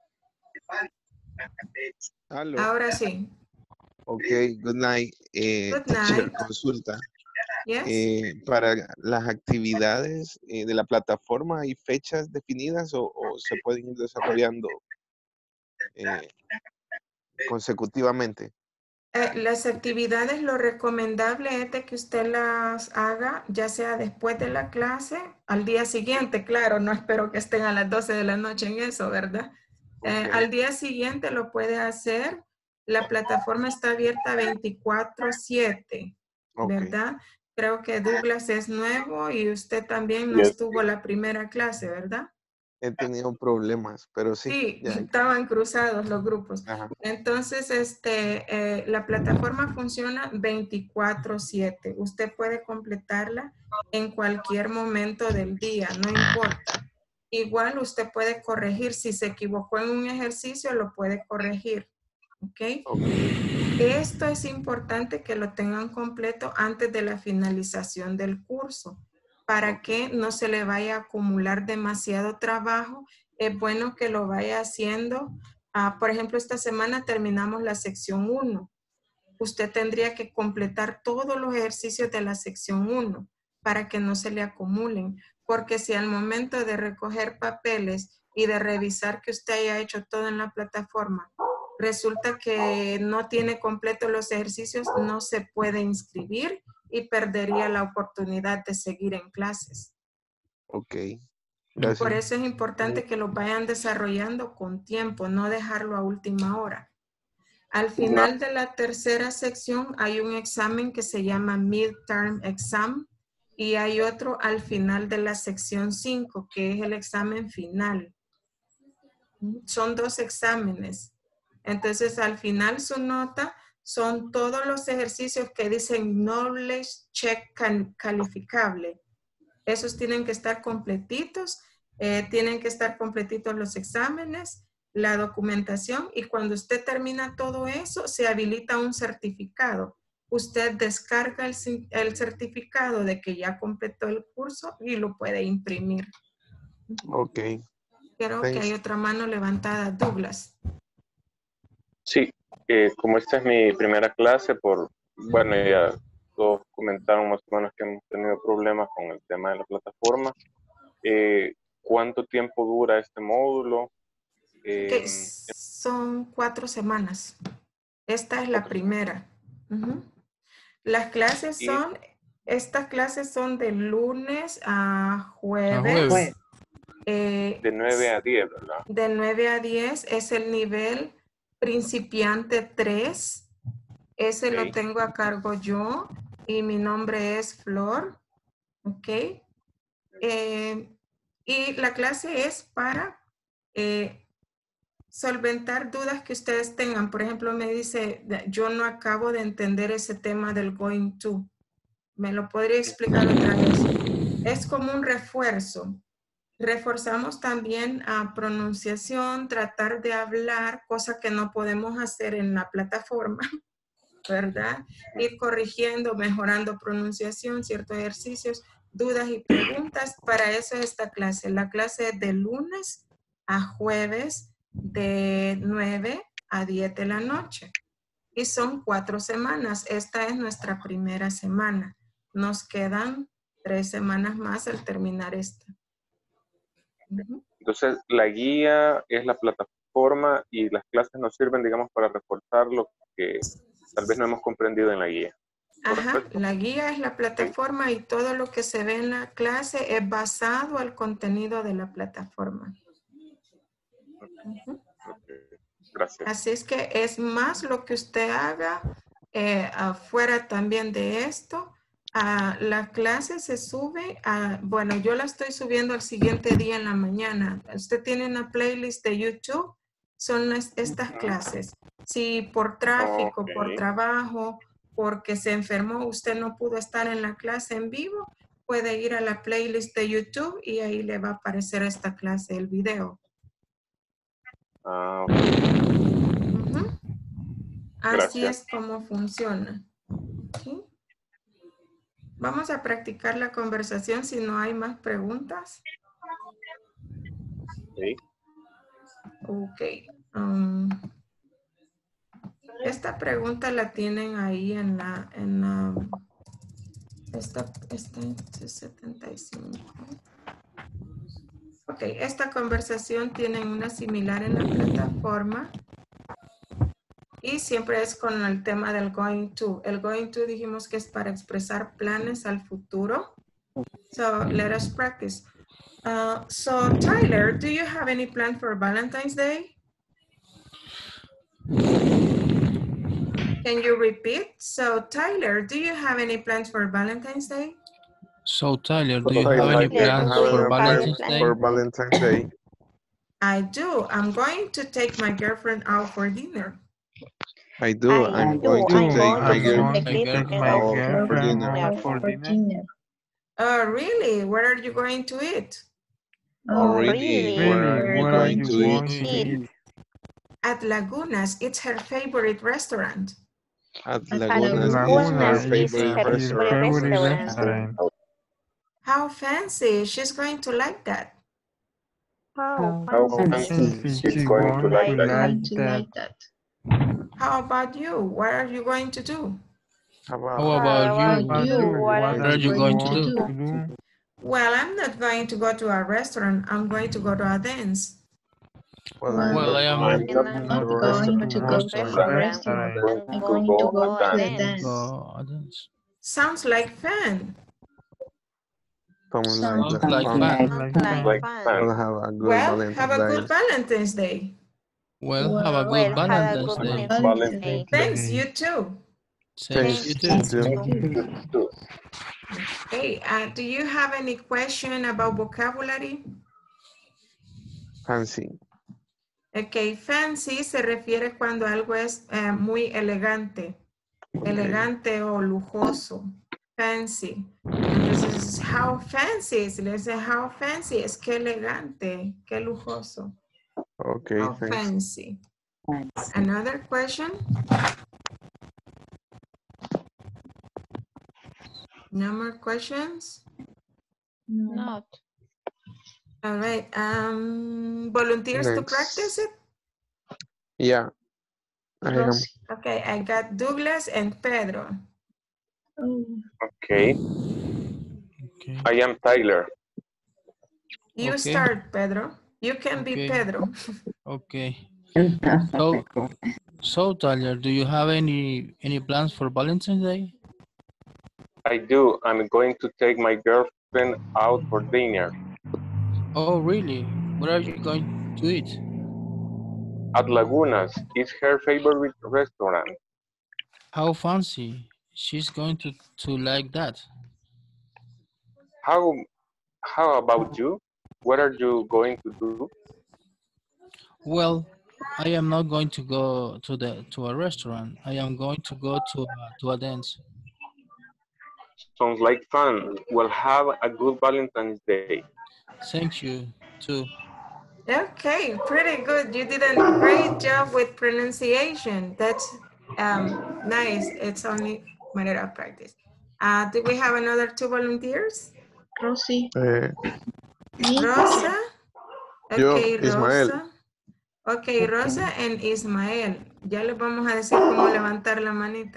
Speaker 11: Aló.
Speaker 1: Ahora sí.
Speaker 11: Ok, good night. Eh,
Speaker 1: Good
Speaker 11: teacher,
Speaker 1: night.
Speaker 11: consulta.
Speaker 1: Yes.
Speaker 11: Eh, para las actividades eh, de la plataforma, ¿hay fechas definidas o, o se pueden ir desarrollando eh, consecutivamente?
Speaker 1: Eh, las actividades, lo recomendable es de que usted las haga ya sea después de la clase, al día siguiente, claro, no espero que estén a las doce de la noche en eso, ¿verdad? Eh,
Speaker 11: Ok.
Speaker 1: al día siguiente lo puede hacer, la plataforma está abierta veinticuatro siete,
Speaker 11: Ok.
Speaker 1: ¿verdad? Creo que Douglas es nuevo y usted también no
Speaker 8: Yes.
Speaker 1: estuvo la primera clase, ¿verdad?
Speaker 11: He tenido problemas, pero sí.
Speaker 1: Sí,
Speaker 11: Ya.
Speaker 1: estaban cruzados los grupos.
Speaker 11: Ajá.
Speaker 1: Entonces, este, eh, la plataforma funciona veinticuatro siete. Usted puede completarla en cualquier momento del día, no importa. Igual usted puede corregir. Si se equivocó en un ejercicio, lo puede corregir. ¿Ok?
Speaker 11: Ok.
Speaker 1: Esto es importante que lo tengan completo antes de la finalización del curso para que no se le vaya a acumular demasiado trabajo. Es bueno que lo vaya haciendo. Ah, por ejemplo, esta semana terminamos la sección uno. Usted tendría que completar todos los ejercicios de la sección uno para que no se le acumulen. porque si al momento de recoger papeles y de revisar que usted haya hecho todo en la plataforma, resulta que no tiene completo los ejercicios, no se puede inscribir y perdería la oportunidad de seguir en clases.
Speaker 11: Ok.
Speaker 1: Por
Speaker 11: Gracias.
Speaker 1: eso es importante que lo vayan desarrollando con tiempo, no dejarlo a última hora. Al final de la tercera sección hay un examen que se llama Midterm Exam y hay otro al final de la sección cinco, que es el examen final. Son dos exámenes. Entonces, al final su nota son todos los ejercicios que dicen Knowledge Check can- calificable. Esos tienen que estar completitos, eh, tienen que estar completitos los exámenes, la documentación, y cuando usted termina todo eso, se habilita un certificado. Usted descarga el, ci- el certificado de que ya completó el curso y lo puede imprimir.
Speaker 11: Ok.
Speaker 1: Creo que
Speaker 11: Thanks.
Speaker 1: hay otra mano levantada, Douglas.
Speaker 8: Sí, eh, como esta es mi primera clase, por, bueno, ya todos comentaron más o menos que hemos tenido problemas con el tema de la plataforma. Eh, ¿Cuánto tiempo dura este módulo? Eh,
Speaker 1: Que son cuatro semanas. Esta es la primera. Ujú. Las clases
Speaker 8: y
Speaker 1: son, estas clases son de lunes a jueves.
Speaker 2: jueves.
Speaker 9: Pues,
Speaker 1: Eh,
Speaker 8: de nueve a diez, ¿verdad?
Speaker 1: de nueve a diez es el nivel principiante tres. Ese lo
Speaker 8: Ok.
Speaker 1: tengo a cargo yo y mi nombre es Flor. Ok. Eh, y la clase es para eh, solventar dudas que ustedes tengan. Por ejemplo, me dice, yo no acabo de entender ese tema del going to. ¿Me lo podría explicar otra vez? Es como un refuerzo. Reforzamos también a pronunciación, tratar de hablar, cosa que no podemos hacer en la plataforma, ¿verdad? Ir corrigiendo, mejorando pronunciación, ciertos ejercicios, dudas y preguntas. Para eso es esta clase. La clase es de lunes a jueves de nueve a diez de la noche. Y son cuatro semanas. Esta es nuestra primera semana. Nos quedan tres semanas más al terminar esta. Ujú.
Speaker 8: Entonces, la guía es la plataforma y las clases nos sirven, digamos, para reforzar lo que tal vez no hemos comprendido en la guía.
Speaker 1: Ajá,
Speaker 8: ¿Correcto?
Speaker 1: la guía es la plataforma y todo lo que se ve en la clase es basado al contenido de la plataforma. Ujú.
Speaker 8: Ok, gracias.
Speaker 1: Así es que es más lo que usted haga eh, afuera también de esto. Ah, la clase se sube, a, bueno, yo la estoy subiendo el siguiente día en la mañana. Usted tiene una playlist de YouTube, son las- estas clases. Si por tráfico,
Speaker 8: Ok.
Speaker 1: por trabajo, porque se enfermó, usted no pudo estar en la clase en vivo, puede ir a la playlist de YouTube y ahí le va a aparecer esta clase, el video.
Speaker 8: Ah, ok.
Speaker 1: Ujú. Así
Speaker 8: Gracias.
Speaker 1: es como funciona. ¿Sí? Vamos a practicar la conversación si no hay más preguntas.
Speaker 8: Sí.
Speaker 1: Ok. Um, esta pregunta la tienen ahí en la, en la, esta, esta es setenta y cinco. Ok, esta conversación tienen una similar en la plataforma. Y siempre es con el tema del going to. El going to dijimos que es para expresar planes al futuro. So let us practice. Uh, so Tyler, do you have any plan for Valentine's Day? Can you repeat? So Tyler, do you have any plans for Valentine's Day?
Speaker 2: So Tyler, do
Speaker 11: So,
Speaker 2: you have
Speaker 11: Tyler,
Speaker 2: any
Speaker 11: do you
Speaker 2: plans
Speaker 11: have
Speaker 2: for
Speaker 11: a plan
Speaker 2: Valentine's Day?
Speaker 11: for Valentine's Day?
Speaker 1: I do. I'm going to take my girlfriend out for dinner.
Speaker 11: I do.
Speaker 3: I
Speaker 11: I'm
Speaker 3: do.
Speaker 11: going to
Speaker 3: I'm
Speaker 11: take
Speaker 3: going
Speaker 11: my
Speaker 10: I'm
Speaker 3: to
Speaker 11: girlfriend
Speaker 10: going to
Speaker 3: take
Speaker 10: take
Speaker 3: my
Speaker 10: my
Speaker 11: out
Speaker 3: girlfriend
Speaker 11: for
Speaker 10: girlfriend
Speaker 11: dinner.
Speaker 10: out
Speaker 7: For
Speaker 10: for dinner.
Speaker 7: dinner.
Speaker 1: Oh, really? Where are you going to eat?
Speaker 11: Oh,
Speaker 3: Oh,
Speaker 11: really?
Speaker 3: really?
Speaker 11: Where
Speaker 10: Really,
Speaker 11: are
Speaker 3: Where
Speaker 11: you
Speaker 3: are
Speaker 10: where are
Speaker 3: you
Speaker 11: going
Speaker 10: you
Speaker 11: to
Speaker 3: going
Speaker 11: eat?
Speaker 10: going
Speaker 3: to
Speaker 10: to
Speaker 3: eat?
Speaker 10: eat?
Speaker 1: At Lagunas. It's her favorite restaurant.
Speaker 11: At
Speaker 7: At
Speaker 11: Lagunas is her
Speaker 10: Laguna
Speaker 3: Lagunas is
Speaker 11: favorite
Speaker 3: her
Speaker 10: is
Speaker 11: restaurant.
Speaker 3: favorite
Speaker 10: favorite
Speaker 3: restaurant.
Speaker 10: restaurant.
Speaker 1: How fancy. She's going to like that.
Speaker 3: How
Speaker 8: How
Speaker 3: fancy.
Speaker 8: fancy
Speaker 10: Fancy,
Speaker 8: she's
Speaker 10: she's
Speaker 8: going to
Speaker 10: going
Speaker 8: like
Speaker 10: to
Speaker 8: that.
Speaker 10: like
Speaker 7: Going to
Speaker 10: that.
Speaker 7: like that.
Speaker 1: How about you? What are you going to do?
Speaker 11: How
Speaker 2: How
Speaker 11: about
Speaker 2: about
Speaker 3: How
Speaker 2: you?
Speaker 3: about
Speaker 7: About
Speaker 10: About
Speaker 3: you?
Speaker 7: you,
Speaker 10: you,
Speaker 3: What
Speaker 10: what
Speaker 3: are
Speaker 2: What
Speaker 10: are
Speaker 2: are
Speaker 3: you
Speaker 2: you
Speaker 10: you
Speaker 3: going
Speaker 2: going
Speaker 3: to
Speaker 2: to
Speaker 10: going
Speaker 2: do?
Speaker 3: do?
Speaker 10: to do?
Speaker 1: Well, I'm not going to go to a restaurant. I'm going to go to a dance.
Speaker 11: Well,
Speaker 7: Well,
Speaker 2: Well, I am
Speaker 8: I'm
Speaker 7: I'm
Speaker 8: not
Speaker 7: not
Speaker 8: to
Speaker 7: going
Speaker 8: restaurant.
Speaker 7: to
Speaker 10: to
Speaker 7: go
Speaker 10: go
Speaker 7: to
Speaker 10: to
Speaker 7: a
Speaker 10: a
Speaker 7: restaurant.
Speaker 10: restaurant.
Speaker 8: Going
Speaker 7: I'm
Speaker 8: to
Speaker 7: going
Speaker 8: go
Speaker 7: to
Speaker 8: to
Speaker 7: go to a
Speaker 8: dance.
Speaker 7: dance.
Speaker 2: go a dance.
Speaker 1: Sounds like fun.
Speaker 11: sounds like
Speaker 7: Sounds
Speaker 11: the
Speaker 2: Sounds like
Speaker 11: fun.
Speaker 2: fun.
Speaker 10: Like
Speaker 8: Sounds like
Speaker 10: fun.
Speaker 8: fun.
Speaker 11: We'll have a good
Speaker 1: Well, have
Speaker 11: Valentine's
Speaker 1: a
Speaker 11: Day.
Speaker 1: good Valentine's Day.
Speaker 2: Well, have a
Speaker 7: well,
Speaker 2: good
Speaker 3: Well, have a
Speaker 2: Valentine's
Speaker 3: good
Speaker 2: Day.
Speaker 7: Valentine's
Speaker 8: Valentine's
Speaker 7: Day.
Speaker 1: Thanks,
Speaker 10: Day.
Speaker 1: you too.
Speaker 2: Thanks,
Speaker 11: Thanks,
Speaker 2: you
Speaker 11: you
Speaker 2: too.
Speaker 11: too.
Speaker 7: You.
Speaker 8: too.
Speaker 1: Okay, uh, do you have any question about vocabulary?
Speaker 11: Fancy.
Speaker 1: Ok, fancy se refiere cuando algo es eh, muy elegante,
Speaker 11: Okay.
Speaker 1: elegante o lujoso, fancy. Entonces, how fancy, si le dice how fancy, es que elegante, que lujoso.
Speaker 11: Okay,
Speaker 1: How
Speaker 11: thanks.
Speaker 1: fancy.
Speaker 9: Fancy.
Speaker 1: Another question? No more questions?
Speaker 7: No.
Speaker 3: Not.
Speaker 1: All right, um, volunteers to
Speaker 11: Next.
Speaker 1: practice it?
Speaker 11: Yeah, I am.
Speaker 7: Rosie.
Speaker 1: Okay, I got Douglas and Pedro.
Speaker 7: Oh,
Speaker 8: Okay.
Speaker 2: Okay.
Speaker 8: I am Tyler.
Speaker 1: You
Speaker 2: Okay.
Speaker 1: start, Pedro. You can be
Speaker 2: Okay.
Speaker 1: Pedro.
Speaker 2: Okay. So, so Tyler, do you have any any plans for Valentine's Day?
Speaker 8: I do. I'm going to take my girlfriend out for dinner
Speaker 2: Oh, really? Where are you going to eat?
Speaker 8: at Lagunas. It's her favorite restaurant.
Speaker 2: How fancy. She's going to, to like that.
Speaker 8: How how about you? What are you going to do?
Speaker 2: Well, I am not going to go to the to a restaurant. I am going to go to a, to a dance.
Speaker 8: Sounds like fun. We'll have a good Valentine's Day.
Speaker 2: Thank you too.
Speaker 1: Okay, pretty good. You did a great job with pronunciation. That's um, nice. It's only a matter of practice. Uh, do we have another two volunteers?
Speaker 7: Rosie.
Speaker 11: Eh,
Speaker 7: Me.
Speaker 1: Rosa?
Speaker 11: yo,
Speaker 1: Okay,
Speaker 11: Ismael.
Speaker 1: Rosa. Okay, Rosa and Ismael. Ya les vamos a decir cómo levantar la manita.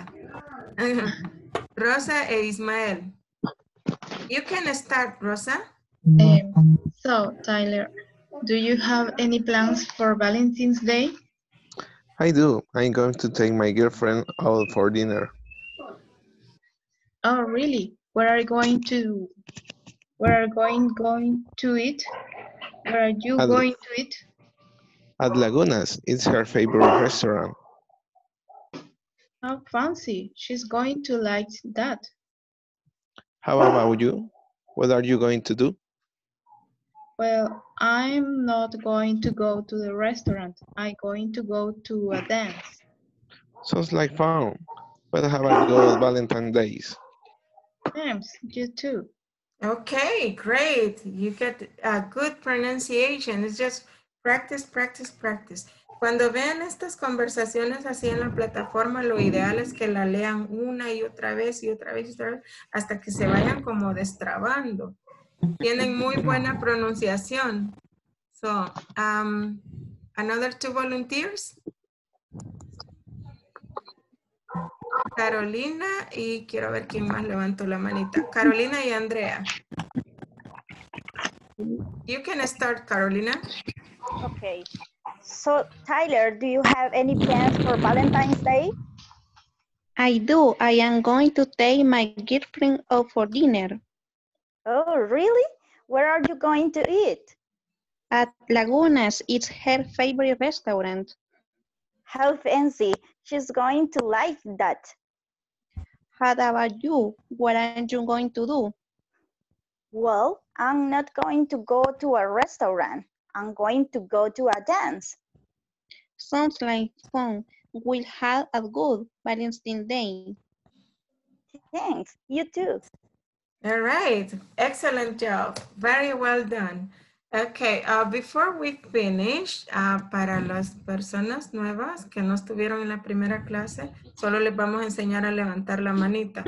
Speaker 1: Rosa e Ismael. You can start, Rosa.
Speaker 7: Um, so, Tyler, do you have any plans for Valentine's Day?
Speaker 11: I do. I'm going to take my girlfriend out for dinner.
Speaker 7: Oh, really? Where are you going to? Where are you going going to eat? Where are you
Speaker 11: At,
Speaker 7: going to eat?
Speaker 11: at Lagunas. It's her favorite restaurant.
Speaker 7: How fancy! She's going to like that.
Speaker 11: How about you? What are you going to do?
Speaker 7: Well, I'm not going to go to the restaurant. I'm going to go to a dance.
Speaker 11: Sounds like fun. But have a good Valentine's Day.
Speaker 7: Thanks, you too.
Speaker 1: Okay, great. You get a good pronunciation. It's just practice, practice, practice. Cuando vean estas conversaciones así en la plataforma, lo ideal es que la lean una y otra vez y otra vez y otra vez hasta que se vayan como destrabando. Tienen muy buena pronunciación. So, um, another two volunteers. Carolina y quiero ver quién más levantó la manita. Carolina y Andrea. You can start, Carolina.
Speaker 5: Okay. So, Tyler, do you have any plans for Valentine's Day?
Speaker 12: I do. I am going to take my girlfriend out for dinner.
Speaker 5: Oh, really? Where are you going to eat?
Speaker 12: At Lagunas, it's her favorite restaurant.
Speaker 5: How fancy. She's going to like that.
Speaker 12: How about you? What are you going to do?
Speaker 5: Well, I'm not going to go to a restaurant. I'm going to go to a dance.
Speaker 12: Sounds like fun. We'll have a good Valentine's Day.
Speaker 5: Thanks. You too.
Speaker 1: All right. Excellent job. Very well done. Okay, uh, before we finish, uh, para las personas nuevas que no estuvieron en la primera clase, solo les vamos a enseñar a levantar la manita.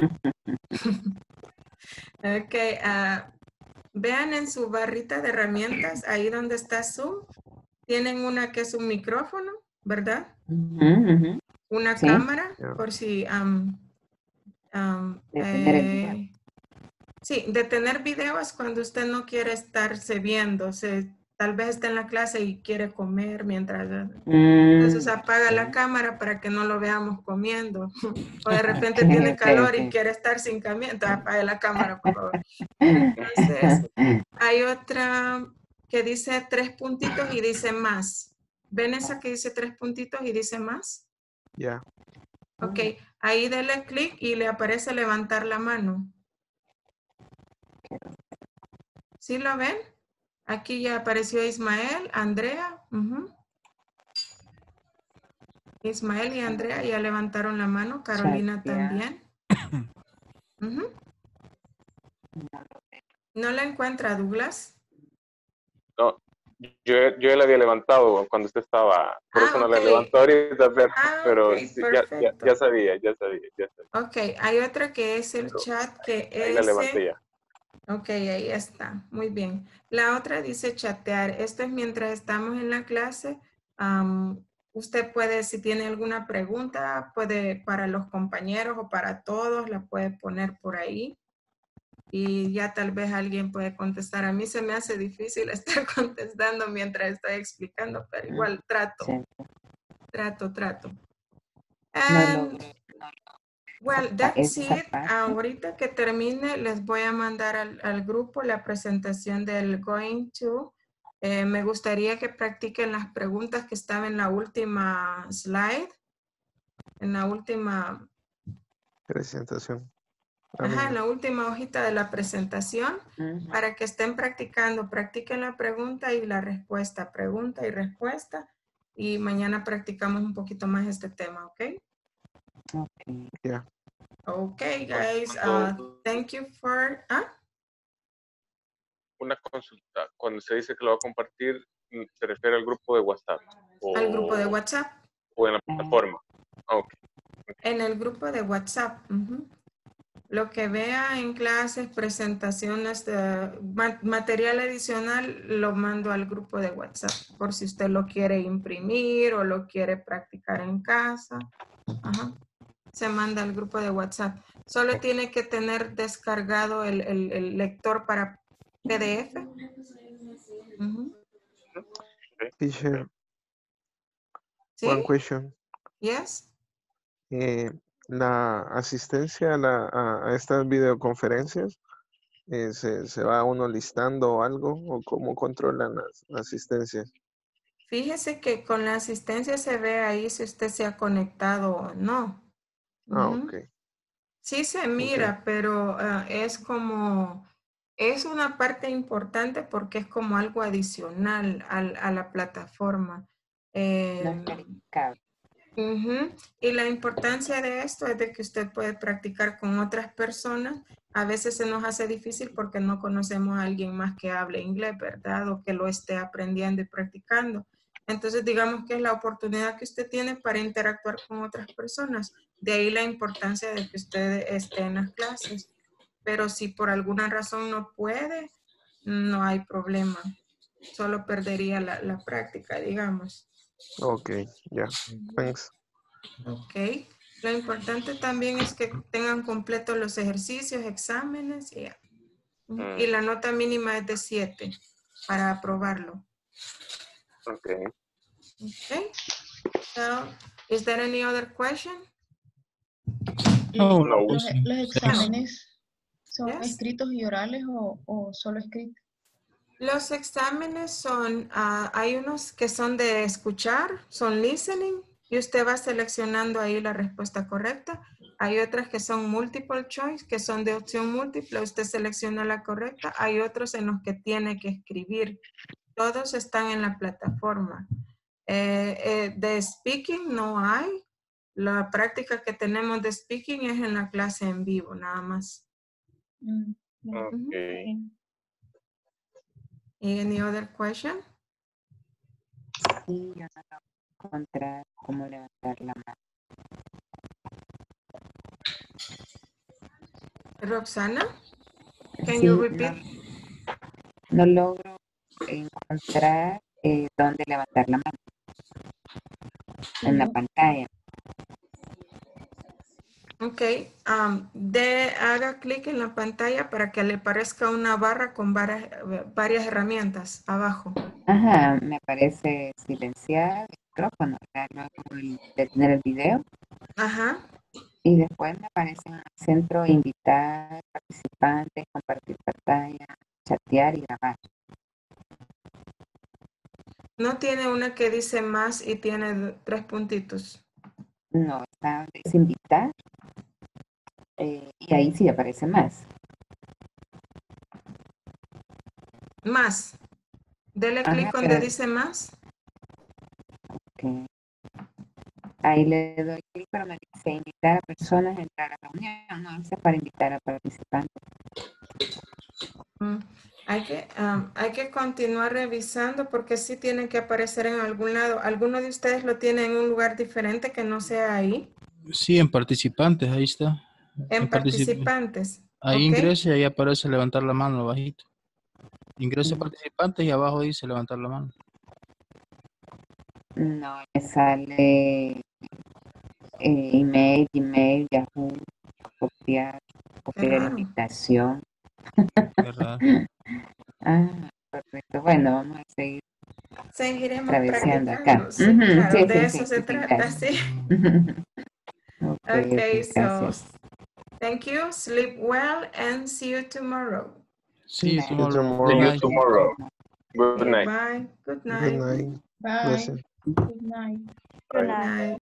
Speaker 1: Okay, uh, vean en su barrita de herramientas, ahí donde está Zoom, tienen una que es un micrófono, ¿verdad?
Speaker 9: Uh-huh, uh-huh.
Speaker 1: Una
Speaker 9: Sí.
Speaker 1: cámara,
Speaker 11: Yeah.
Speaker 1: por si... Um, um,
Speaker 9: De tener el
Speaker 1: eh, Sí, detener video es cuando usted no quiere estarse viendo. Se, tal vez está en la clase y quiere comer mientras... Entonces
Speaker 9: Mm,
Speaker 1: apaga la
Speaker 9: ok.
Speaker 1: cámara para que no lo veamos comiendo. O de repente
Speaker 9: Ok,
Speaker 1: tiene
Speaker 9: ok,
Speaker 1: calor y
Speaker 9: ok.
Speaker 1: quiere estar sin camisa. Entonces apague la cámara, por favor. Entonces, hay otra que dice tres puntitos y dice más. ¿Ven esa que dice tres puntitos y dice más?
Speaker 11: Ya.
Speaker 1: Ok, ahí dele clic y le aparece levantar la mano. ¿Sí lo ven? Aquí ya apareció Ismael, Andrea. Uh-huh. Ismael y Andrea ya levantaron la mano. Carolina también. Uh-huh. ¿No la encuentra, Douglas?
Speaker 8: No, yo, yo la había levantado cuando usted estaba, por
Speaker 1: Ah,
Speaker 8: eso no
Speaker 1: ok.
Speaker 8: la levantó ahorita, pero,
Speaker 1: Ah,
Speaker 8: pero
Speaker 1: ok,
Speaker 8: sí, ya, ya,
Speaker 1: perfecto.
Speaker 8: ya sabía, ya sabía, ya sabía.
Speaker 1: Ok, hay otra que es el
Speaker 8: Pero
Speaker 1: chat que
Speaker 8: ahí la levanté
Speaker 1: ese.
Speaker 8: ya.
Speaker 1: Ok, ahí está. Muy bien. La otra dice chatear. Esto es mientras estamos en la clase. Um, usted puede, si tiene alguna pregunta, puede para los compañeros o para todos, la puede poner por ahí. Y ya tal vez alguien puede contestar. A mí se me hace difícil estar contestando mientras estoy explicando, pero igual trato.
Speaker 9: Sí.
Speaker 1: Trato, trato.
Speaker 9: No
Speaker 1: And,
Speaker 9: logro.
Speaker 1: well, that's
Speaker 9: Esa
Speaker 1: it.
Speaker 9: parte.
Speaker 1: Ahorita que termine, les voy a mandar al, al grupo la presentación del Going to. Eh, me gustaría que practiquen las preguntas que estaban en la última slide, en la última,
Speaker 11: Presentación.
Speaker 1: ajá, en
Speaker 11: Amigo.
Speaker 1: la última hojita de la presentación,
Speaker 9: Ujú.
Speaker 1: para que estén practicando. Practiquen la pregunta y la respuesta, pregunta y respuesta. Y mañana practicamos un poquito más este tema, ¿ok?
Speaker 9: Ok.
Speaker 11: Ya.
Speaker 1: Okay, guys. Uh,
Speaker 8: Cuando-
Speaker 1: thank you for... ¿ah?
Speaker 8: Una consulta, cuando se dice que lo va a compartir, ¿se refiere al grupo de WhatsApp? O,
Speaker 1: Al grupo de WhatsApp.
Speaker 8: o en la plataforma. Ah, ok.
Speaker 1: En el grupo de WhatsApp. Uh-huh. Lo que vea en clases, presentaciones, de, ma material adicional, lo mando al grupo de WhatsApp. Por si usted lo quiere imprimir o lo quiere practicar en casa. Ajá. Se manda al grupo de WhatsApp. Solo tiene que tener descargado el, el, el lector para P D F. Uh-huh.
Speaker 11: Teacher,
Speaker 1: ¿Sí?
Speaker 11: one question.
Speaker 1: Yes.
Speaker 11: Eh, la asistencia a, la, a, a estas videoconferencias, eh, se, ¿se va uno listando algo o cómo controlan las asistencias?
Speaker 1: Fíjese que con la asistencia se ve ahí si usted se ha conectado o no.
Speaker 11: Ah,
Speaker 1: Uh-huh.
Speaker 11: ok.
Speaker 1: Sí se mira,
Speaker 11: Okay.
Speaker 1: pero uh, es como, es una parte importante porque es como algo adicional al, a la plataforma. Eh,
Speaker 9: No es verificable.
Speaker 1: uh-huh. Y la importancia de esto es de que usted puede practicar con otras personas. A veces se nos hace difícil porque no conocemos a alguien más que hable inglés, ¿verdad? O que lo esté aprendiendo y practicando. Entonces, digamos que es la oportunidad que usted tiene para interactuar con otras personas. De ahí la importancia de que usted esté en las clases. Pero si por alguna razón no puede, no hay problema. Solo perdería la, la práctica, digamos.
Speaker 11: Ok, ya. Thanks.
Speaker 1: Ok. Lo importante también es que tengan completos los ejercicios, exámenes. Yeah.
Speaker 8: Mm.
Speaker 1: Y la nota mínima es de siete para aprobarlo.
Speaker 8: Okay.
Speaker 1: Okay. So, is there any other question?
Speaker 2: No,
Speaker 8: No.
Speaker 7: Los, los exámenes son
Speaker 1: Yes.
Speaker 7: escritos y orales o, o solo escritos.
Speaker 1: Los exámenes son, uh, hay unos que son de escuchar, son listening, y usted va seleccionando ahí la respuesta correcta. Hay otras que son multiple choice, que son de opción múltiple, usted selecciona la correcta. Hay otros en los que tiene que escribir. Todos están en la plataforma. Eh, eh, de speaking no hay. La práctica que tenemos de speaking es en la clase en vivo, nada más.
Speaker 7: Mm,
Speaker 8: Okay.
Speaker 1: Any other question?
Speaker 9: Sí, yo no logro encontrar cómo levantar la mano.
Speaker 1: Roxana, can
Speaker 9: Sí,
Speaker 1: you
Speaker 9: no,
Speaker 1: repeat?
Speaker 9: no logro encontrar eh, dónde levantar la mano en la pantalla.
Speaker 1: Ok, um, de, haga clic en la pantalla para que le aparezca una barra con varias, varias herramientas abajo.
Speaker 9: Ajá, me aparece silenciar el micrófono, ¿verdad? Luego el- detener el video.
Speaker 1: Ajá.
Speaker 9: Y después me aparece en el centro invitar participantes, compartir pantalla, chatear y grabar.
Speaker 1: No tiene una que dice más y tiene tres puntitos.
Speaker 9: No, está es invitar. Eh, y ahí sí aparece más.
Speaker 1: Más. Dele
Speaker 9: Ajá,
Speaker 1: clic donde
Speaker 9: pero-
Speaker 1: dice más.
Speaker 9: Ok. Ahí le doy clic, pero me dice invitar a personas a entrar a la reunión. No, eso es para invitar a participantes.
Speaker 1: Mm, Hay que, um, hay que continuar revisando porque sí tiene que aparecer en algún lado. ¿Alguno de ustedes lo tiene en un lugar diferente que no sea ahí?
Speaker 2: Sí, en participantes, ahí está.
Speaker 1: En
Speaker 2: particip-
Speaker 1: participantes.
Speaker 2: Ahí
Speaker 1: Ok.
Speaker 2: ingresa y ahí aparece levantar la mano bajito. Ingresa
Speaker 9: Mm.
Speaker 2: participantes y abajo dice levantar la mano.
Speaker 9: No, me sale eh, email, Gmail, Yahoo, copiar, copiar la
Speaker 1: raro.
Speaker 9: invitación.
Speaker 2: Qué raro.
Speaker 9: Ah, perfecto. Bueno, vamos a seguir
Speaker 1: Seguiremos
Speaker 9: traveseando acá.
Speaker 1: practicando. Sí,
Speaker 9: Ujú,
Speaker 1: claro,
Speaker 9: sí,
Speaker 1: de
Speaker 9: sí,
Speaker 1: eso
Speaker 9: sí,
Speaker 1: se
Speaker 9: sí,
Speaker 1: trata,
Speaker 9: claro.
Speaker 1: sí.
Speaker 9: Ok,
Speaker 1: Okay,
Speaker 9: ok,
Speaker 1: so
Speaker 9: gracias.
Speaker 1: thank you. Sleep well and see you tomorrow.
Speaker 2: See you
Speaker 9: Night.
Speaker 11: See you
Speaker 2: tomorrow. Good
Speaker 8: See you
Speaker 11: tomorrow.
Speaker 2: night.
Speaker 8: tomorrow. Good
Speaker 1: Okay,
Speaker 8: night.
Speaker 1: bye. Good
Speaker 11: Good
Speaker 1: night.
Speaker 11: night.
Speaker 7: Bye.
Speaker 11: Blessing.
Speaker 7: Good night.
Speaker 5: Good
Speaker 8: Bye.
Speaker 5: night.
Speaker 1: Night.